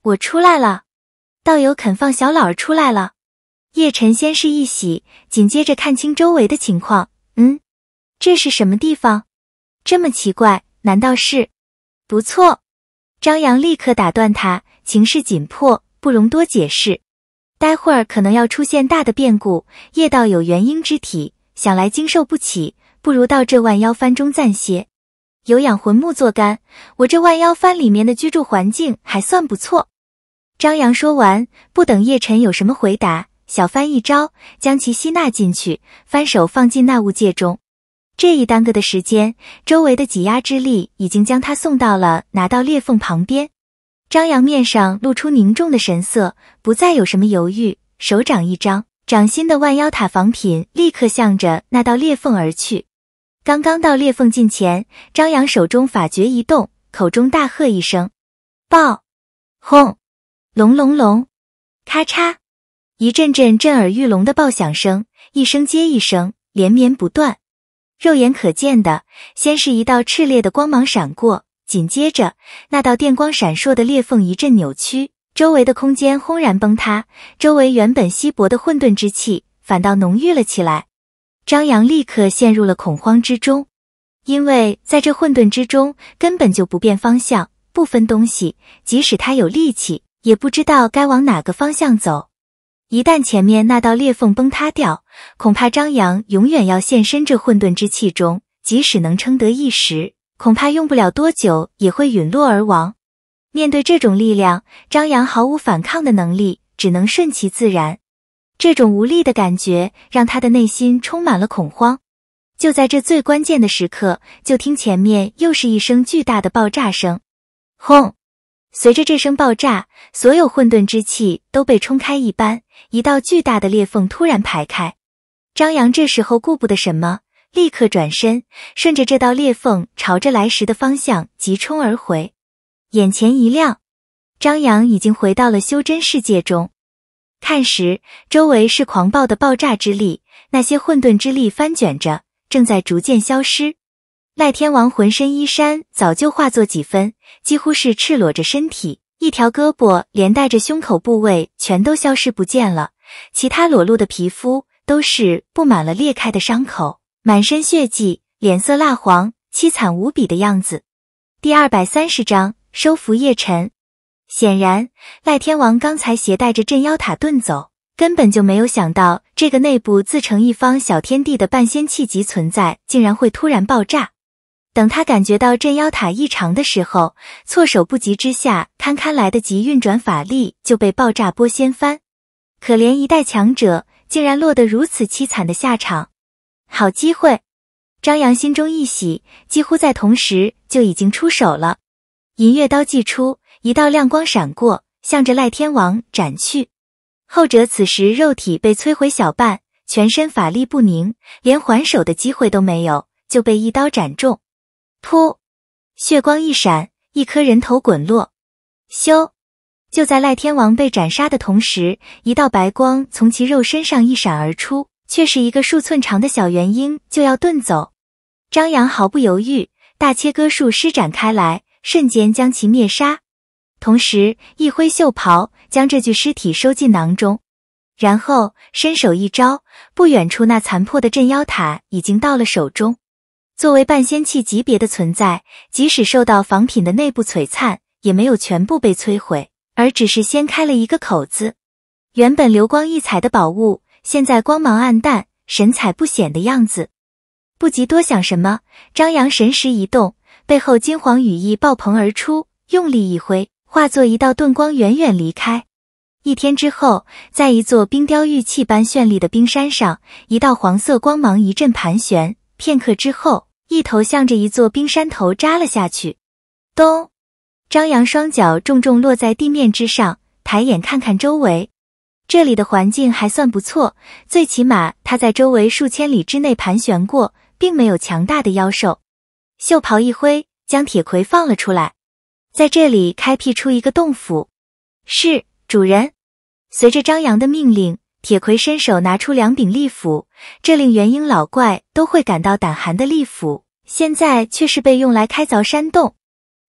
我出来了，道友肯放小老儿出来了。叶晨先是一喜，紧接着看清周围的情况，嗯，这是什么地方？这么奇怪，难道是……不错。张扬立刻打断他，情势紧迫，不容多解释。待会儿可能要出现大的变故，叶道有元婴之体，想来经受不起，不如到这万妖幡中暂歇，有养魂木做干。我这万妖幡里面的居住环境还算不错。张扬说完，不等叶晨有什么回答，小幡一招，将其吸纳进去，翻手放进纳物界中。这一耽搁的时间，周围的挤压之力已经将他送到了拿到裂缝旁边。张扬面上露出凝重的神色，不再有什么犹豫，手掌一张，掌心的万妖塔仿品立刻向着那道裂缝而去。刚刚到裂缝近前，张扬手中法诀一动，口中大喝一声：爆！轰！隆隆隆！咔嚓！一阵阵震耳欲聋的爆响声，一声接一声，连绵不断。肉眼可见的，先是一道炽烈的光芒闪过，紧接着那道电光闪烁的裂缝一阵扭曲，周围的空间轰然崩塌，周围原本稀薄的混沌之气反倒浓郁了起来。张扬立刻陷入了恐慌之中，因为在这混沌之中根本就不辨方向，不分东西，即使他有力气，也不知道该往哪个方向走。一旦前面那道裂缝崩塌掉，恐怕张扬永远要现身这混沌之气中，即使能撑得一时，恐怕用不了多久也会陨落而亡。面对这种力量，张扬毫无反抗的能力，只能顺其自然。这种无力的感觉让他的内心充满了恐慌。就在这最关键的时刻，就听前面又是一声巨大的爆炸声，轰！随着这声爆炸，所有混沌之气都被冲开一般，一道巨大的裂缝突然排开。张扬这时候顾不得什么，立刻转身，顺着这道裂缝朝着来时的方向急冲而回。眼前一亮，张扬已经回到了修真世界中。看时，周围是狂暴的爆炸之力，那些混沌之力翻卷着，正在逐渐消失。赖天王浑身衣衫早就化作几分，几乎是赤裸着身体，一条胳膊连带着胸口部位全都消失不见了，其他裸露的皮肤都是布满了裂开的伤口，满身血迹，脸色蜡黄，凄惨无比的样子。第二百三十章收服叶晨。显然，赖天王刚才携带着镇妖塔遁走，根本就没有想到这个内部自成一方小天地的半仙气级存在竟然会突然爆炸。等他感觉到镇妖塔异常的时候，措手不及之下，堪堪来得及运转法力就被爆炸波掀翻。可怜一代强者竟然落得如此凄惨的下场。好机会！张扬心中一喜，几乎在同时就已经出手了。银月刀祭出，一道亮光闪过，向着赖天王斩去。后者此时肉体被摧毁小半，全身法力不宁，连还手的机会都没有，就被一刀斩中。噗！血光一闪，一颗人头滚落。咻！就在赖天王被斩杀的同时，一道白光从其肉身上一闪而出，却是一个数寸长的小元婴就要遁走。张扬毫不犹豫，大切割术施展开来，瞬间将其灭杀。同时一挥袖袍，将这具尸体收进囊中，然后伸手一招，不远处那残破的镇妖塔已经到了手中。作为半仙气级别的存在，即使受到仿品的内部璀璨，也没有全部被摧毁，而只是掀开了一个口子。原本流光溢彩的宝物，现在光芒暗淡，神采不显的样子。不及多想什么，张扬神识一动，背后金黄羽翼爆棚而出，用力一挥，化作一道遁光远远离开。一天之后，在一座冰雕玉砌般绚丽的冰山上，一道黄色光芒一阵盘旋，片刻之后，一头向着一座冰山头扎了下去。咚！张扬双脚重重落在地面之上，抬眼看看周围，这里的环境还算不错，最起码他在周围数千里之内盘旋过，并没有强大的妖兽。袖袍一挥，将铁葵放了出来，在这里开辟出一个洞府。是，主人。随着张扬的命令，铁葵伸手拿出两柄利斧，这令元婴老怪都会感到胆寒的利斧，现在却是被用来开凿山洞。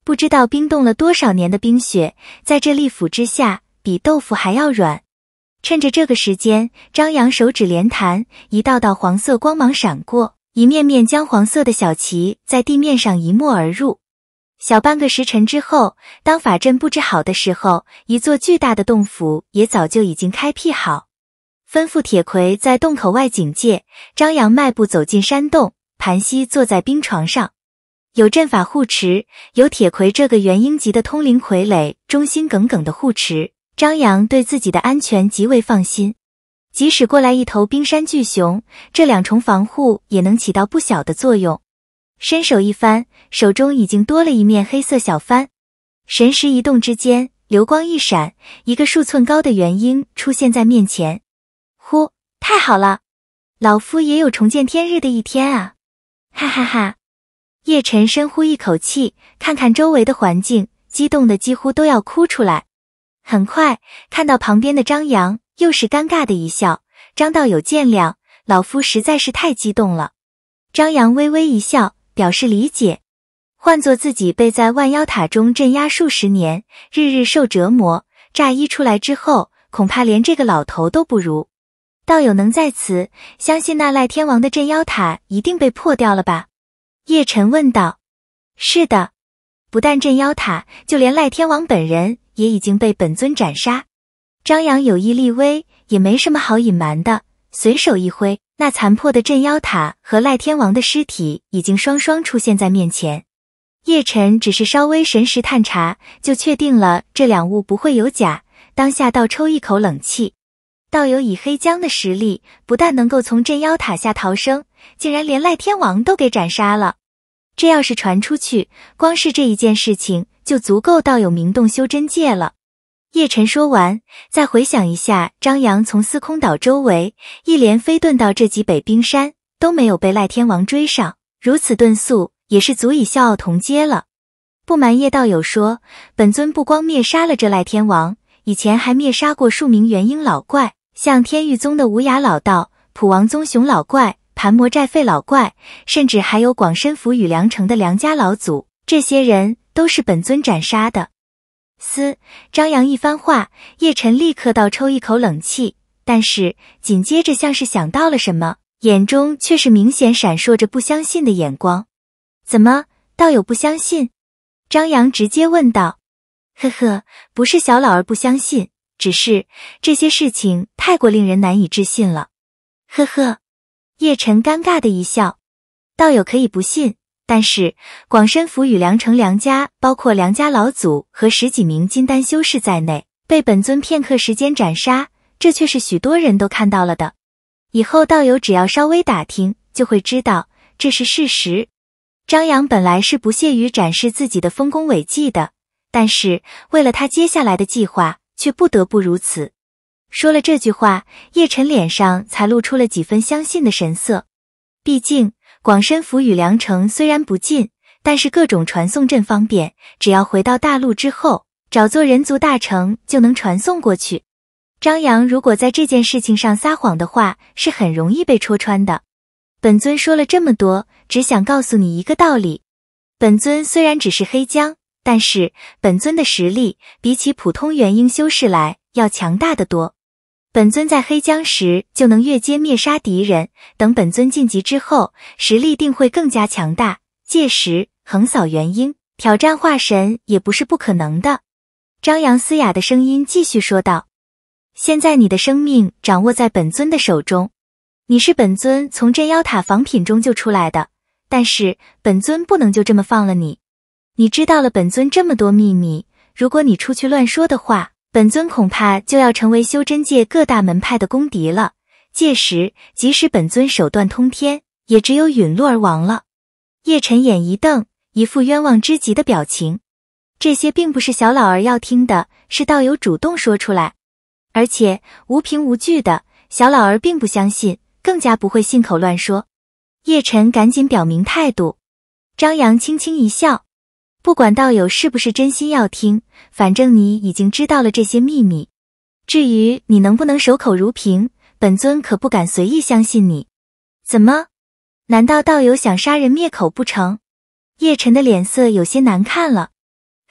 不知道冰冻了多少年的冰雪，在这利斧之下，比豆腐还要软。趁着这个时间，张扬手指连弹，一道道黄色光芒闪过，一面面姜黄色的小旗在地面上一没而入。小半个时辰之后，当法阵布置好的时候，一座巨大的洞府也早就已经开辟好。吩咐铁魁在洞口外警戒，张扬迈步走进山洞，盘膝坐在冰床上。有阵法护持，有铁魁这个元婴级的通灵傀儡忠心耿耿的护持，张扬对自己的安全极为放心。即使过来一头冰山巨熊，这两重防护也能起到不小的作用。伸手一翻，手中已经多了一面黑色小幡。神识一动之间，流光一闪，一个数寸高的元婴出现在面前。呼，太好了，老夫也有重见天日的一天啊！哈哈哈。叶晨深呼一口气，看看周围的环境，激动的几乎都要哭出来。很快看到旁边的张扬，又是尴尬的一笑，张道友见谅，老夫实在是太激动了。张扬微微一笑，表示理解。换作自己被在万妖塔中镇压数十年，日日受折磨，乍一出来之后，恐怕连这个老头都不如。道友能在此，相信那赖天王的镇妖塔一定被破掉了吧？叶晨问道。是的，不但镇妖塔，就连赖天王本人也已经被本尊斩杀。张扬有意立威，也没什么好隐瞒的，随手一挥，那残破的镇妖塔和赖天王的尸体已经双双出现在面前。叶晨只是稍微神识探查，就确定了这两物不会有假，当下倒抽一口冷气。道友以黑姜的实力，不但能够从镇妖塔下逃生，竟然连赖天王都给斩杀了。这要是传出去，光是这一件事情就足够道友名动修真界了。叶晨说完，再回想一下张扬从司空岛周围一连飞遁到这极北冰山，都没有被赖天王追上，如此遁速也是足以笑傲同阶了。不瞒叶道友说，本尊不光灭杀了这赖天王，以前还灭杀过数名元婴老怪，像天域宗的无涯老道、普王宗熊老怪、盘魔寨废老怪，甚至还有广深府与梁城的梁家老祖，这些人都是本尊斩杀的。嘶，张扬一番话，叶晨立刻倒抽一口冷气，但是紧接着像是想到了什么，眼中却是明显闪烁着不相信的眼光。怎么，道友不相信？张扬直接问道。呵呵，不是小老儿不相信，只是这些事情太过令人难以置信了。呵呵，叶晨尴尬的一笑。道友可以不信，但是广深府与梁城梁家，包括梁家老祖和十几名金丹修士在内，被本尊片刻时间斩杀，这却是许多人都看到了的。以后道友只要稍微打听，就会知道这是事实。张扬本来是不屑于展示自己的丰功伟绩的，但是为了他接下来的计划，却不得不如此。说了这句话，叶晨脸上才露出了几分相信的神色。毕竟广深府与梁城虽然不近，但是各种传送阵方便，只要回到大陆之后，找座人族大城就能传送过去。张扬如果在这件事情上撒谎的话，是很容易被戳穿的。本尊说了这么多，只想告诉你一个道理。本尊虽然只是黑姜，但是本尊的实力比起普通元婴修士来要强大得多。本尊在黑姜时就能越阶灭杀敌人，等本尊晋级之后，实力定会更加强大，届时横扫元婴，挑战化神也不是不可能的。张扬嘶哑的声音继续说道。现在你的生命掌握在本尊的手中，你是本尊从镇妖塔仿品中救出来的，但是本尊不能就这么放了你。你知道了本尊这么多秘密，如果你出去乱说的话，本尊恐怕就要成为修真界各大门派的公敌了，届时即使本尊手段通天，也只有陨落而亡了。叶晨眼一瞪，一副冤枉之极的表情。这些并不是小老儿要听的，是道友主动说出来，而且无凭无据的，小老儿并不相信，更加不会信口乱说。叶晨赶紧表明态度。张扬轻轻一笑，不管道友是不是真心要听，反正你已经知道了这些秘密。至于你能不能守口如瓶，本尊可不敢随意相信你。怎么？难道道友想杀人灭口不成？叶晨的脸色有些难看了。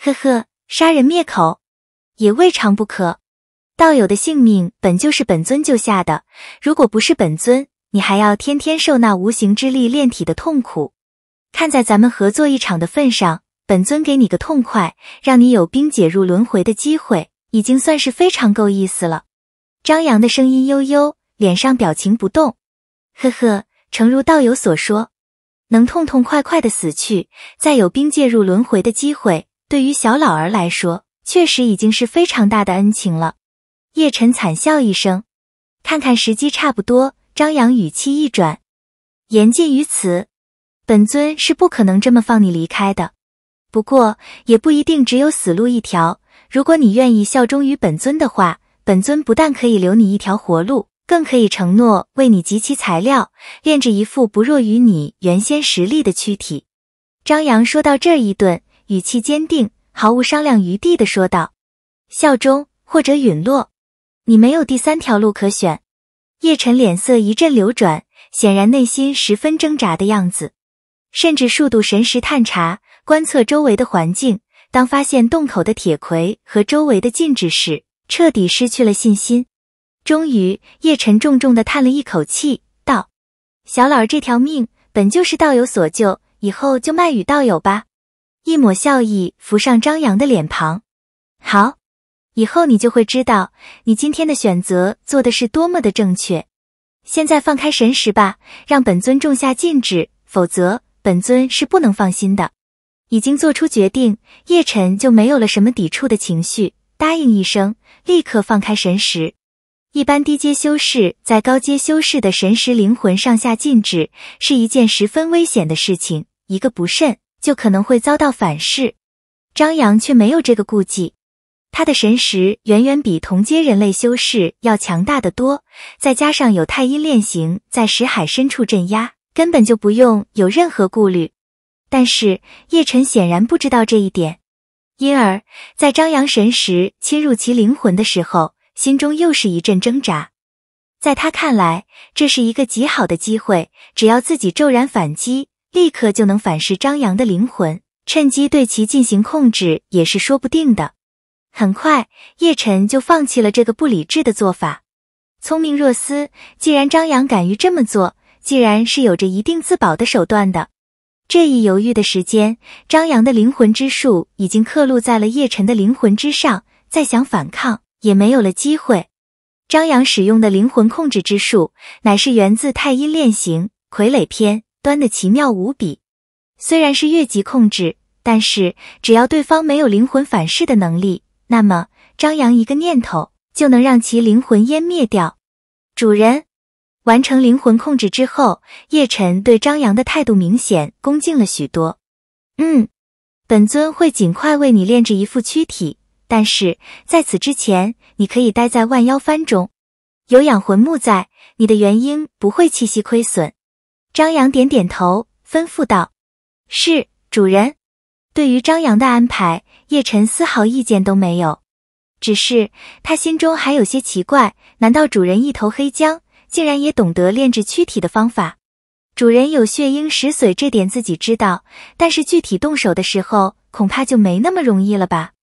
呵呵，杀人灭口，也未尝不可。道友的性命本就是本尊救下的，如果不是本尊，你还要天天受那无形之力炼体的痛苦。看在咱们合作一场的份上，本尊给你个痛快，让你有冰解入轮回的机会，已经算是非常够意思了。张扬的声音悠悠，脸上表情不动。呵呵，诚如道友所说，能痛痛快快的死去，再有冰介入轮回的机会，对于小老儿来说，确实已经是非常大的恩情了。叶晨惨笑一声，看看时机差不多，张扬语气一转，言尽于此，本尊是不可能这么放你离开的。不过也不一定只有死路一条，如果你愿意效忠于本尊的话，本尊不但可以留你一条活路，更可以承诺为你集齐材料，炼制一副不弱于你原先实力的躯体。张扬说到这儿一顿，语气坚定，毫无商量余地地说道：效忠或者陨落，你没有第三条路可选。叶晨脸色一阵流转，显然内心十分挣扎的样子，甚至数度神识探查，观测周围的环境，当发现洞口的铁葵和周围的禁制时，彻底失去了信心。终于，叶晨重重地叹了一口气，道：小老儿这条命本就是道友所救，以后就卖与道友吧。一抹笑意浮上张扬的脸庞。好，以后你就会知道，你今天的选择做的是多么的正确。现在放开神识吧，让本尊种下禁制，否则本尊是不能放心的。已经做出决定，叶晨就没有了什么抵触的情绪，答应一声，立刻放开神识。一般低阶修士在高阶修士的神识灵魂上下禁制，是一件十分危险的事情，一个不慎，就可能会遭到反噬。张扬却没有这个顾忌，他的神识远远比同阶人类修士要强大得多，再加上有太阴炼形在识海深处镇压，根本就不用有任何顾虑。但是叶晨显然不知道这一点，因而在张扬神识侵入其灵魂的时候，心中又是一阵挣扎。在他看来，这是一个极好的机会，只要自己骤然反击，立刻就能反噬张扬的灵魂，趁机对其进行控制也是说不定的。很快，叶晨就放弃了这个不理智的做法。聪明若思，既然张扬敢于这么做，既然是有着一定自保的手段的。这一犹豫的时间，张扬的灵魂之术已经刻录在了叶晨的灵魂之上，再想反抗也没有了机会。张扬使用的灵魂控制之术，乃是源自太阴炼形傀儡篇，端得奇妙无比。虽然是越级控制，但是只要对方没有灵魂反噬的能力，那么张扬一个念头就能让其灵魂湮灭掉。主人，完成灵魂控制之后，叶晨对张扬的态度明显恭敬了许多。嗯，本尊会尽快为你炼制一副躯体，但是在此之前，你可以待在万妖幡中，有养魂木在，你的元婴不会气息亏损。张扬点点头，吩咐道：是，主人。对于张扬的安排，叶晨丝毫意见都没有，只是他心中还有些奇怪，难道主人一头黑姜竟然也懂得炼制躯体的方法？主人有血鹰食髓，这点自己知道，但是具体动手的时候，恐怕就没那么容易了吧。